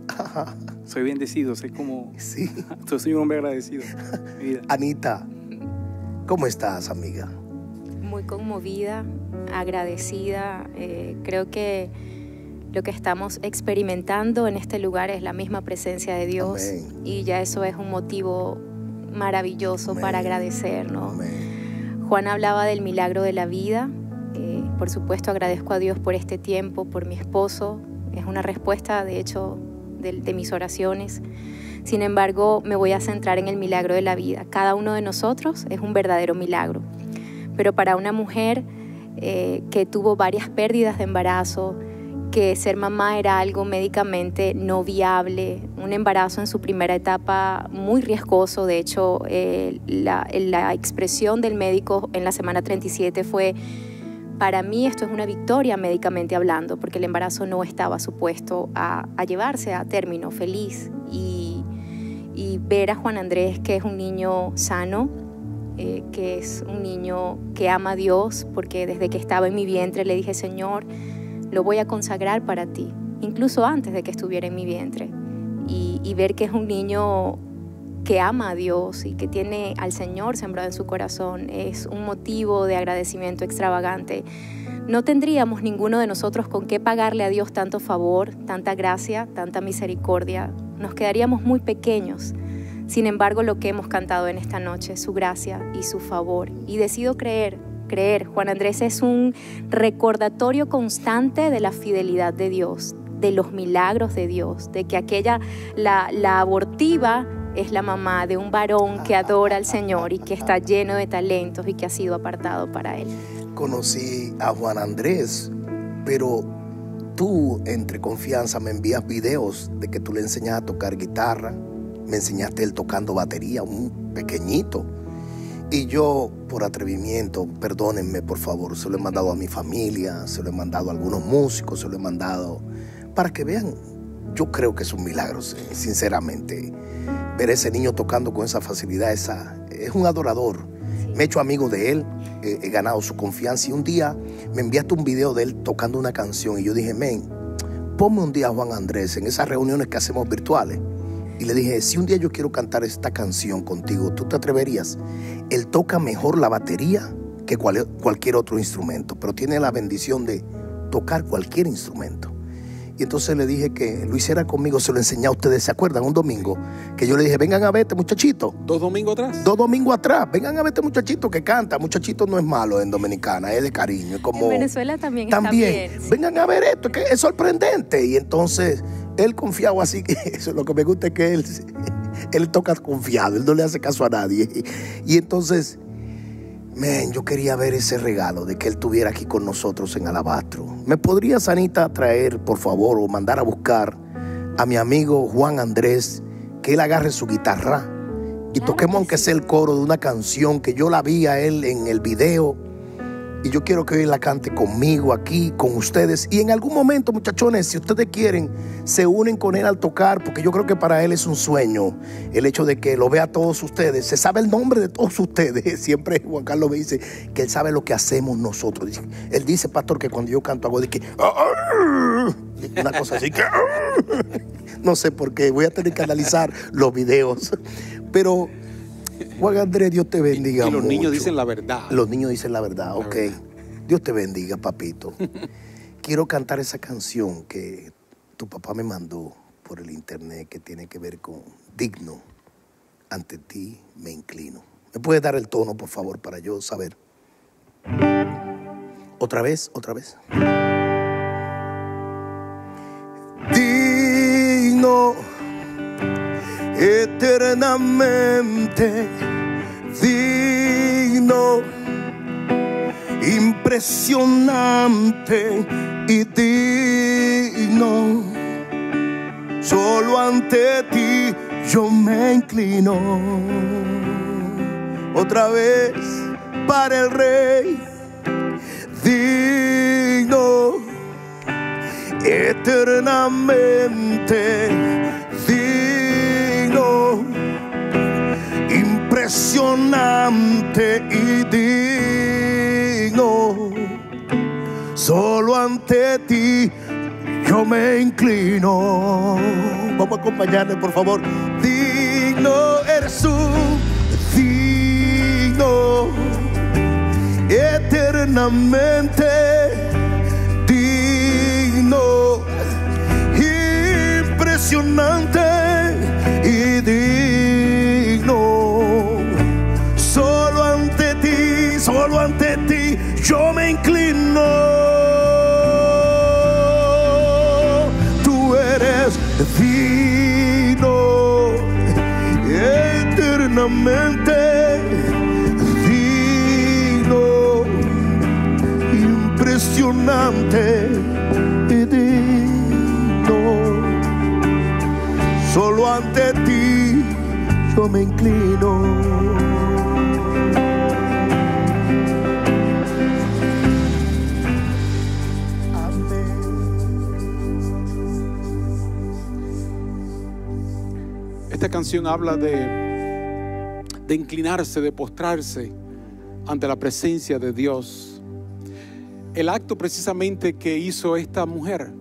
Soy bendecido, soy como... Sí. Soy un hombre agradecido. Mi vida. Anita, ¿cómo estás, amiga? Muy conmovida, agradecida. Eh, creo que lo que estamos experimentando en este lugar es la misma presencia de Dios. Amén. Y ya eso es un motivo maravilloso Amén. Para agradecer, ¿no? Amén. Juan hablaba del milagro de la vida. Eh, por supuesto, agradezco a Dios por este tiempo, por mi esposo. Es una respuesta, de hecho, de, de mis oraciones. Sin embargo, me voy a centrar en el milagro de la vida. Cada uno de nosotros es un verdadero milagro. Pero para una mujer eh, que tuvo varias pérdidas de embarazo, que ser mamá era algo médicamente no viable, un embarazo en su primera etapa muy riesgoso. De hecho, eh, la, la expresión del médico en la semana treinta y siete fue: para mí esto es una victoria médicamente hablando, porque el embarazo no estaba supuesto a, a llevarse a término feliz. Y, y ver a Juan Andrés, que es un niño sano, eh, que es un niño que ama a Dios, porque desde que estaba en mi vientre le dije: Señor, lo voy a consagrar para ti, incluso antes de que estuviera en mi vientre. Y, y ver que es un niño que ama a Dios y que tiene al Señor sembrado en su corazón es un motivo de agradecimiento extravagante. No tendríamos ninguno de nosotros con qué pagarle a Dios tanto favor, tanta gracia, tanta misericordia. Nos quedaríamos muy pequeños. Sin embargo, lo que hemos cantado en esta noche es su gracia y su favor. Y decido creer, creer. Juan Andrés es un recordatorio constante de la fidelidad de Dios, de los milagros de Dios, de que aquella, la, la abortiva, es la mamá de un varón que adora al Señor y que está lleno de talentos y que ha sido apartado para Él. Conocí a Juan Andrés, pero tú, entre confianza, me envías videos de que tú le enseñas a tocar guitarra, me enseñaste él tocando batería, un pequeñito. Y yo, por atrevimiento, perdónenme por favor, se lo he mandado a mi familia, se lo he mandado a algunos músicos, se lo he mandado para que vean. Yo creo que es un milagro, sinceramente. Ver a ese niño tocando con esa facilidad, esa, es un adorador. Me he hecho amigo de él, eh, he ganado su confianza. Y un día me enviaste un video de él tocando una canción. Y yo dije, men, ponme un día a Juan Andrés en esas reuniones que hacemos virtuales. Y le dije, si un día yo quiero cantar esta canción contigo, ¿tú te atreverías? Él toca mejor la batería que cual, cualquier otro instrumento, pero tiene la bendición de tocar cualquier instrumento. Y entonces le dije que lo hiciera conmigo, se lo enseñé a ustedes, ¿se acuerdan? Un domingo, que yo le dije, vengan a ver este muchachito. ¿Dos domingos atrás? Dos domingos atrás, vengan a ver este muchachito que canta. Muchachito no es malo en Dominicana, es de cariño. Es como, en Venezuela también, también está bien. Sí. Vengan a ver esto, que es sorprendente. Y entonces, él confiado así, que eso lo que me gusta es que él, él toca confiado, él no le hace caso a nadie. Y entonces, men, yo quería ver ese regalo de que él estuviera aquí con nosotros en Alabastro. ¿Me podrías, Anita, traer, por favor, o mandar a buscar a mi amigo Juan Andrés, que él agarre su guitarra y Claro toquemos que aunque sí. sea el coro de una canción que yo la vi a él en el video? Y yo quiero que él la cante conmigo aquí, con ustedes. Y en algún momento, muchachones, si ustedes quieren, se unen con él al tocar, porque yo creo que para él es un sueño el hecho de que lo vea a todos ustedes. Se sabe el nombre de todos ustedes. Siempre Juan Carlos me dice que él sabe lo que hacemos nosotros. Él dice, pastor, que cuando yo canto hago de que una cosa así que no sé por qué. Voy a tener que analizar los videos. Pero Juan Andrés, Dios te bendiga. Y los mucho. niños dicen la verdad. Los niños dicen la verdad, ok. verdad. Dios te bendiga, papito. Quiero cantar esa canción que tu papá me mandó por el internet, que tiene que ver con digno. Ante ti me inclino. ¿Me puedes dar el tono, por favor, para yo saber? Otra vez, otra vez. Digno eternamente, digno, impresionante y digno. Solo ante ti yo me inclino. Otra vez para el Rey, digno, eternamente digno, impresionante y digno. Solo ante ti yo me inclino. Vamos a acompañarle, por favor. Digno eres tú, digno, eternamente digno, impresionante y digno. Solo ante ti, solo ante ti yo me inclino. Tú eres digno, eternamente digno, impresionante y digno. Solo ante ti yo me inclino. Esta canción habla de, de inclinarse, de postrarse ante la presencia de Dios. El acto precisamente que hizo esta mujer,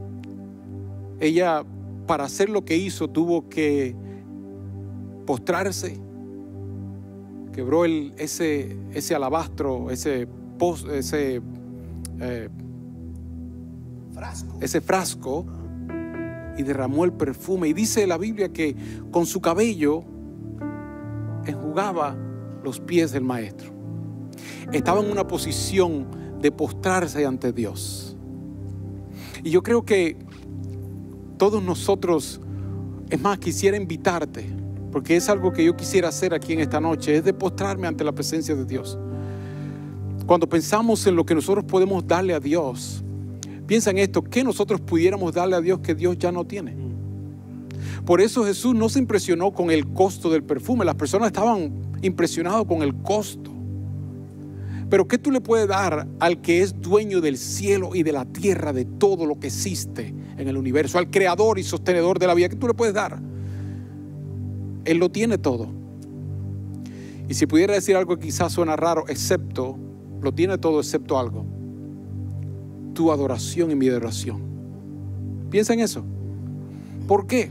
ella para hacer lo que hizo tuvo que postrarse, quebró el, ese, ese alabastro, ese, pos, ese, eh, Frasco. ese frasco, y derramó el perfume. Y dice la Biblia que con su cabello enjugaba los pies del maestro. Estaba en una posición de postrarse ante Dios. Y yo creo que todos nosotros, es más, quisiera invitarte, porque es algo que yo quisiera hacer aquí en esta noche, es de postrarme ante la presencia de Dios. Cuando pensamos en lo que nosotros podemos darle a Dios, piensa en esto, ¿qué nosotros pudiéramos darle a Dios que Dios ya no tiene? Por eso Jesús no se impresionó con el costo del perfume. Las personas estaban impresionado con el costo. Pero ¿qué tú le puedes dar al que es dueño del cielo y de la tierra, de todo lo que existe en el universo, al creador y sostenedor de la vida? ¿Qué tú le puedes dar? Él lo tiene todo. Y si pudiera decir algo que quizás suena raro, excepto, lo tiene todo excepto algo: tu adoración y mi adoración. Piensa en eso. ¿Por qué?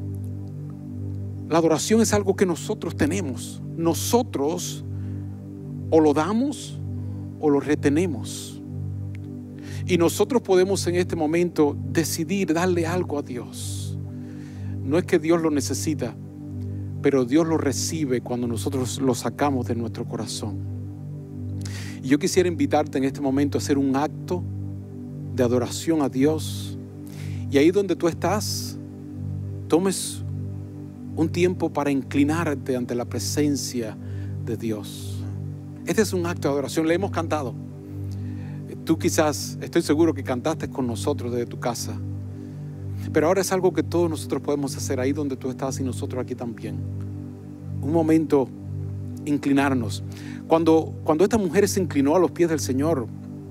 La adoración es algo que nosotros tenemos. Nosotros o lo damos o lo retenemos. Y nosotros podemos en este momento decidir darle algo a Dios. No es que Dios lo necesita, pero Dios lo recibe cuando nosotros lo sacamos de nuestro corazón. Y yo quisiera invitarte en este momento a hacer un acto de adoración a Dios. Y ahí donde tú estás, tomes un tiempo para inclinarte ante la presencia de Dios. Este es un acto de adoración. Le hemos cantado. Tú quizás, estoy seguro que cantaste con nosotros desde tu casa. Pero ahora es algo que todos nosotros podemos hacer ahí donde tú estás y nosotros aquí también. Un momento, inclinarnos. Cuando, cuando esta mujer se inclinó a los pies del Señor,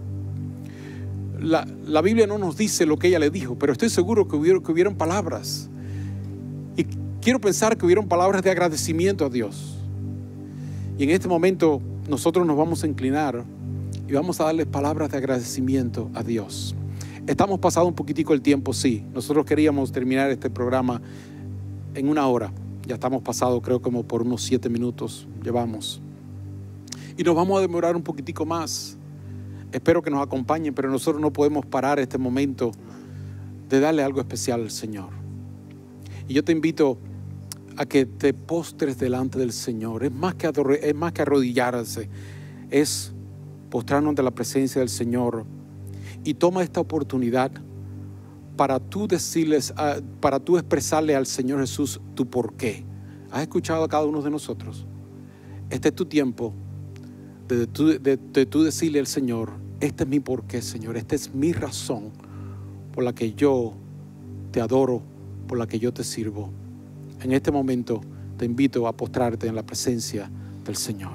la, la Biblia no nos dice lo que ella le dijo, pero estoy seguro que hubieron, que hubieron palabras. Y quiero pensar que hubieron palabras de agradecimiento a Dios. Y en este momento nosotros nos vamos a inclinar y vamos a darles palabras de agradecimiento a Dios. Estamos pasando un poquitico el tiempo, sí. Nosotros queríamos terminar este programa en una hora. Ya estamos pasados, creo, como por unos siete minutos llevamos. Y nos vamos a demorar un poquitico más. Espero que nos acompañen, pero nosotros no podemos parar este momento de darle algo especial al Señor. Y yo te invito a que te postres delante del Señor. Es más que, ador- es más que arrodillarse, es postrarnos ante la presencia del Señor. Y toma esta oportunidad para tú decirles, uh, para tú expresarle al Señor Jesús tu por qué. ¿Has escuchado a cada uno de nosotros? Este es tu tiempo de tú, de, de tú decirle al Señor: este es mi por qué, Señor. Esta es mi razón por la que yo te adoro, por la que yo te sirvo. En este momento te invito a postrarte en la presencia del Señor.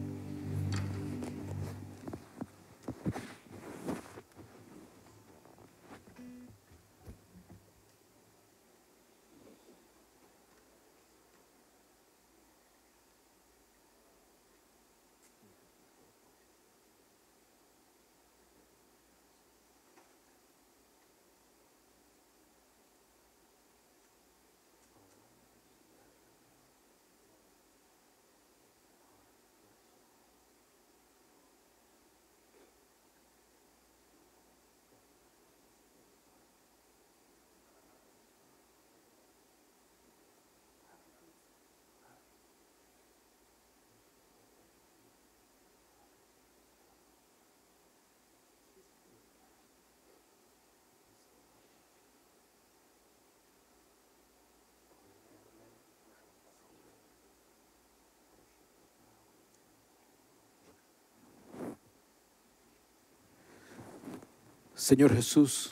Señor Jesús,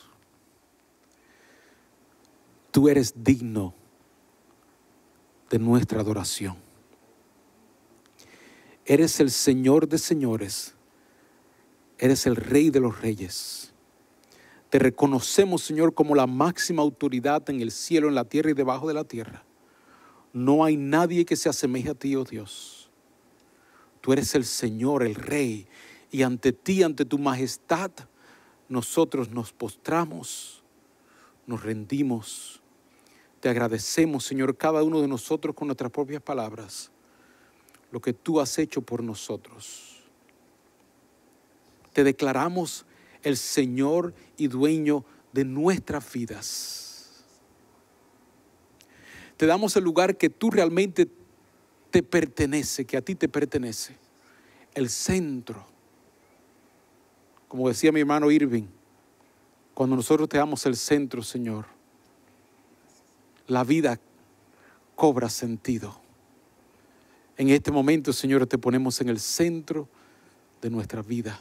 tú eres digno de nuestra adoración. Eres el Señor de señores. Eres el Rey de los reyes. Te reconocemos, Señor, como la máxima autoridad en el cielo, en la tierra y debajo de la tierra. No hay nadie que se asemeje a ti, oh Dios. Tú eres el Señor, el Rey, y ante ti, ante tu majestad, nosotros nos postramos, nos rendimos. Te agradecemos, Señor, cada uno de nosotros con nuestras propias palabras, lo que tú has hecho por nosotros. Te declaramos el Señor y dueño de nuestras vidas. Te damos el lugar que tú realmente te pertenece, que a ti te pertenece, el centro. Como decía mi hermano Irving, cuando nosotros te damos el centro, Señor, la vida cobra sentido. En este momento, Señor, te ponemos en el centro de nuestra vida.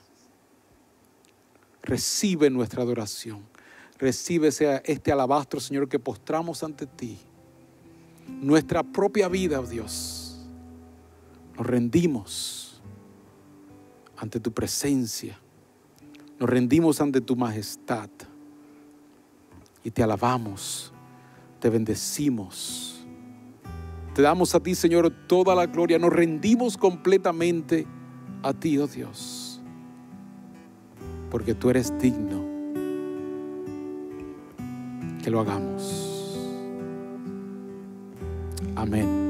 Recibe nuestra adoración. Recibe ese, este alabastro, Señor, que postramos ante ti. Nuestra propia vida, oh Dios, Nos rendimos ante tu presencia. Nos rendimos ante tu majestad. Y te alabamos, te bendecimos. Te damos a ti, Señor, toda la gloria. Nos rendimos completamente a ti, oh Dios. Porque tú eres digno que lo hagamos. Amén.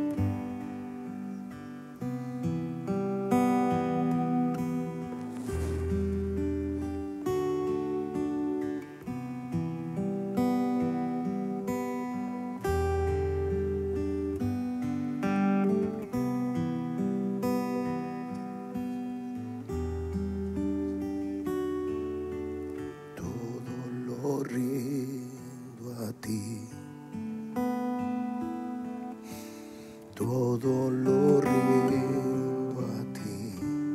Todo lo rindo a ti,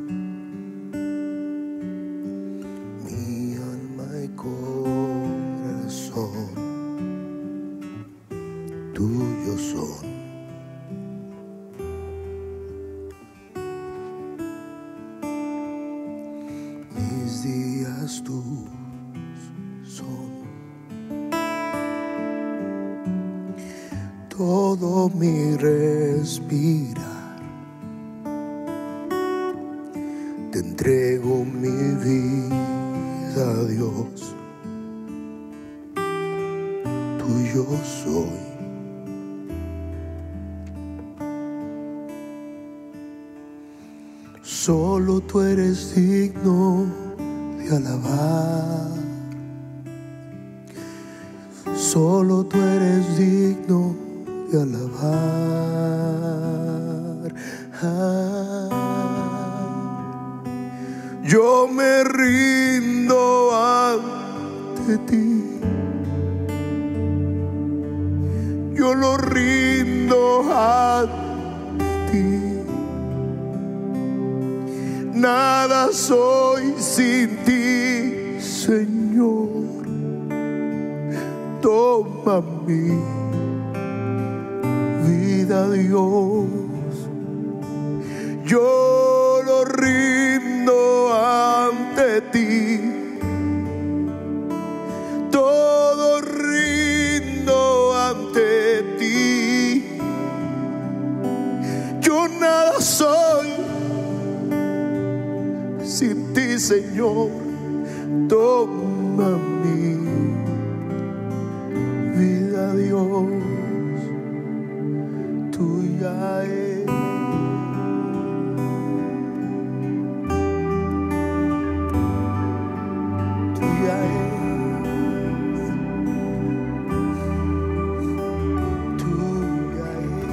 mi alma y corazón, tuyo son. Mis días tuyos son. Todo mi respirar, te entrego mi vida, Dios, tuyo soy. Solo tú eres digno de alabar, solo tú eres digno de alabar. Ah, yo me rindo ante ti, yo lo rindo ante ti. Nada soy sin ti, Señor. Toma mi vida, Dios, yo lo rindo ante ti, todo rindo ante ti. Yo nada soy sin ti, Señor. Toma mi vida, Dios, tuya es. Tuya es. Tuya es.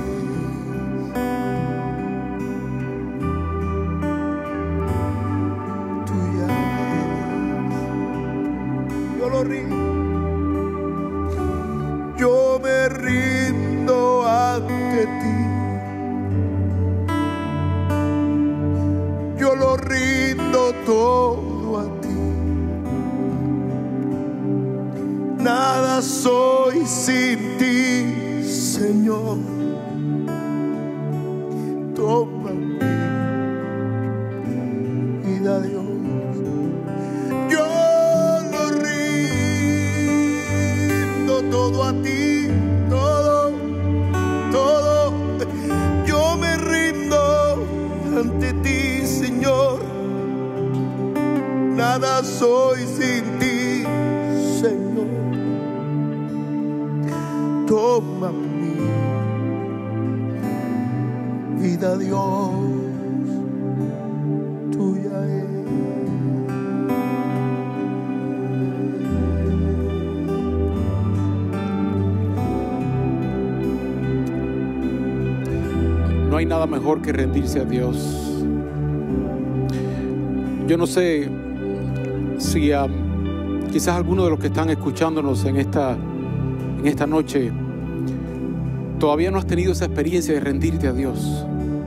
Tuya es. Yo lo rindo. Yo me rindo ante ti. Yo lo rindo todo a ti. Nada soy sin ti, Señor. Toma mi vida, Dios. Yo lo rindo todo a ti, todo, todo. Yo me rindo ante ti, Señor. Nada soy sin ti, Señor. Toma mi vida, Dios, tuya es. No hay nada mejor que rendirse a Dios. Yo no sé si um, quizás algunos de los que están escuchándonos en esta, en esta noche todavía no has tenido esa experiencia de rendirte a Dios.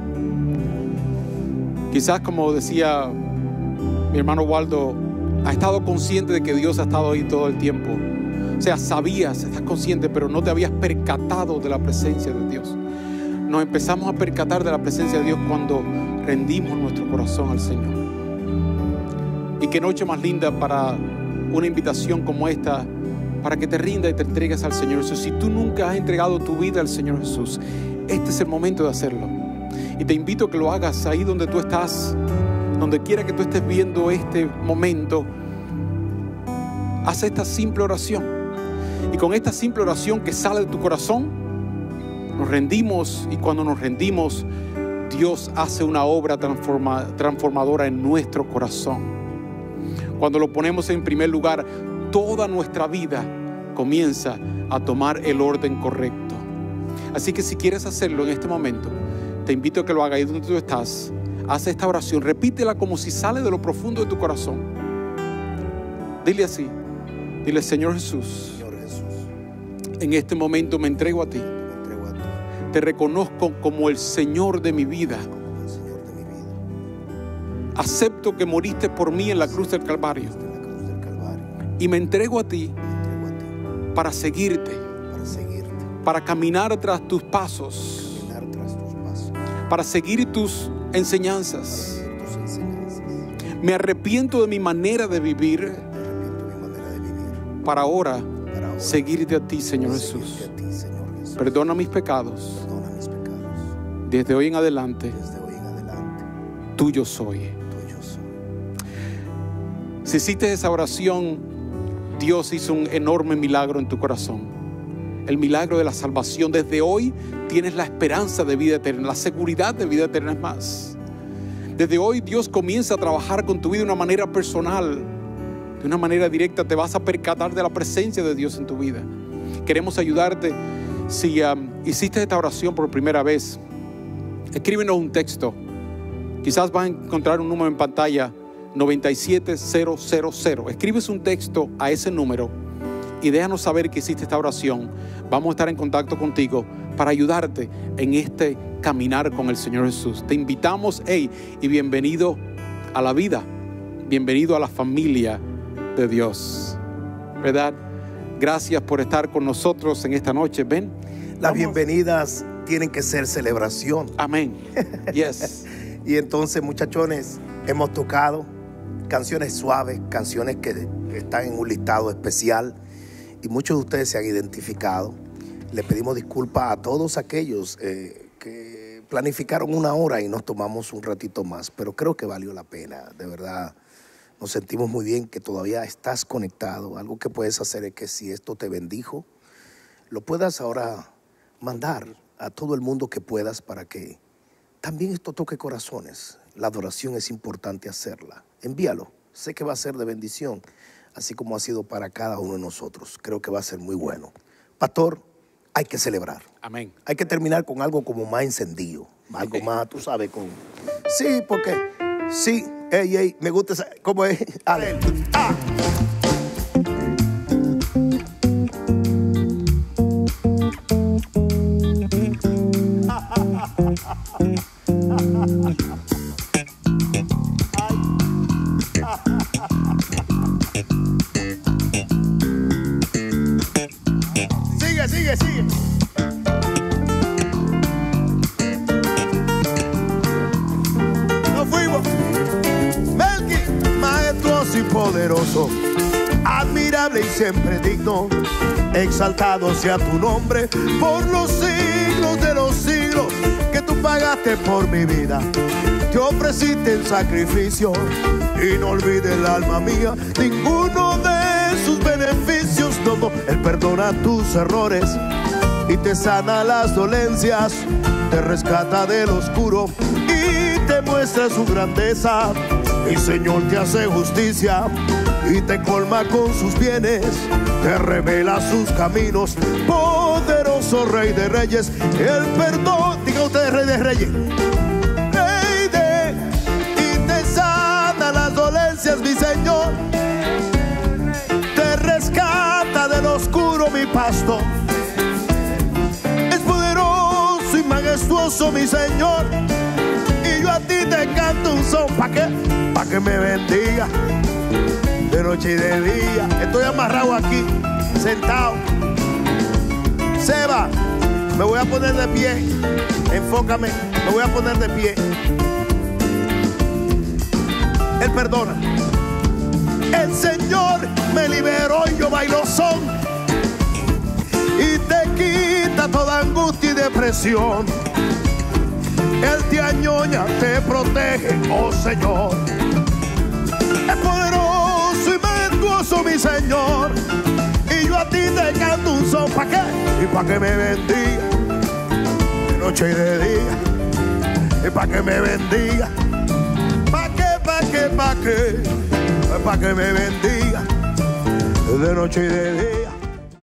Quizás, como decía mi hermano Waldo, has estado consciente de que Dios ha estado ahí todo el tiempo. O sea, sabías, estás consciente, pero no te habías percatado de la presencia de Dios. nos empezamos a percatar de la presencia de Dios cuando rendimos nuestro corazón al Señor. Y qué noche más linda para una invitación como esta, para que te rindas y te entregues al Señor Jesús. Si tú nunca has entregado tu vida al Señor Jesús, este es el momento de hacerlo. Y te invito a que lo hagas ahí donde tú estás, donde quiera que tú estés viendo este momento. Haz esta simple oración. Y con esta simple oración que sale de tu corazón, nos rendimos. Y cuando nos rendimos, Dios hace una obra transforma, transformadora en nuestro corazón. Cuando lo ponemos en primer lugar, toda nuestra vida comienza a tomar el orden correcto. Así que si quieres hacerlo en este momento, te invito a que lo hagas ahí donde tú estás. Haz esta oración, repítela como si sale de lo profundo de tu corazón. Dile así, dile: Señor Jesús, Señor Jesús, en este momento me entrego a ti. me entrego a ti Te reconozco como el Señor de mi vida. como el Señor de mi vida. Acepto que moriste por mí en la cruz del Calvario. En la cruz del Calvario, Y me entrego a ti me entrego a ti para seguirte, para seguirte, para caminar tras tus pasos, caminar tras tus pasos, para seguir tus enseñanzas. seguir tus enseñanzas. Me arrepiento de mi manera de vivir Me arrepiento de mi manera de vivir para ahora para ahora seguirte a ti, Señor seguirte Jesús. a ti, Señor Jesús. Perdona mis pecados. Perdona mis pecados. Desde hoy en adelante, Desde hoy en adelante, tuyo soy. tuyo soy. Si hiciste esa oración, Dios hizo un enorme milagro en tu corazón. El milagro de la salvación. Desde hoy tienes la esperanza de vida eterna, la seguridad de vida eterna es más. Desde hoy Dios comienza a trabajar con tu vida de una manera personal, de una manera directa. Te vas a percatar de la presencia de Dios en tu vida. Queremos ayudarte. Si um, hiciste esta oración por primera vez, escríbenos un texto. Quizás vas a encontrar un número en pantalla, noventa y siete cero cero cero. Escribes un texto a ese número y déjanos saber que hiciste esta oración. Vamos a estar en contacto contigo para ayudarte en este caminar con el Señor Jesús. Te invitamos, hey, y bienvenido a la vida, bienvenido a la familia de Dios, ¿verdad? Gracias por estar con nosotros en esta noche. Ven, Las vamos. bienvenidas tienen que ser celebración. Amén. Yes. Y entonces, muchachones, hemos tocado canciones suaves, canciones que están en un listado especial. Y muchos de ustedes se han identificado. Le pedimos disculpas a todos aquellos eh, que planificaron una hora y nos tomamos un ratito más. Pero creo que valió la pena, de verdad. Nos sentimos muy bien que todavía estás conectado. Algo que puedes hacer es que si esto te bendijo, lo puedas ahora mandar a todo el mundo que puedas para que también esto toque corazones. La adoración es importante hacerla. Envíalo. Sé que va a ser de bendición, así como ha sido para cada uno de nosotros. Creo que va a ser muy bueno. Pastor, hay que celebrar. Amén. Hay que terminar con algo como más encendido. Algo más, tú sabes, con... Sí, porque... Sí, ey, ey, me gusta esa... ¿Cómo es? Ale. Ah. Sigue, sigue, sigue. Nos fuimos. Melqui, majestuoso y poderoso, admirable y siempre digno, exaltado sea tu nombre por los siglos de los siglos, que tú pagaste por mi vida, te ofreciste en sacrificio, y no olvide el alma mía ninguno de sus beneficios. Todo, Él perdona tus errores y te sana las dolencias, te rescata del oscuro y te muestra su grandeza. El Señor te hace justicia y te colma con sus bienes, te revela sus caminos, poderoso Rey de Reyes. El perdón, diga usted, Rey de Reyes, Rey de, y te sana las dolencias, mi Señor, te rescata del oscuro, mi pastor. Es poderoso y majestuoso, mi Señor, y yo a ti te canto un son. ¿Para qué? Para que me bendiga de noche y de día. Estoy amarrado aquí, sentado. Seba, Me voy a poner de pie. Enfócame. Me voy a poner de pie. Él perdona. El Señor me liberó y yo bailo son. Y te quita toda angustia y depresión. Él te añoña, te protege, oh Señor. Es poderoso y majestuoso mi Señor. Y yo a ti te canto un son. ¿Para qué? Y para que me bendiga de noche y de día. Y para que me bendiga. ¿Para qué? ¿Para qué? ¿Para qué? Para que me bendiga de noche y de día.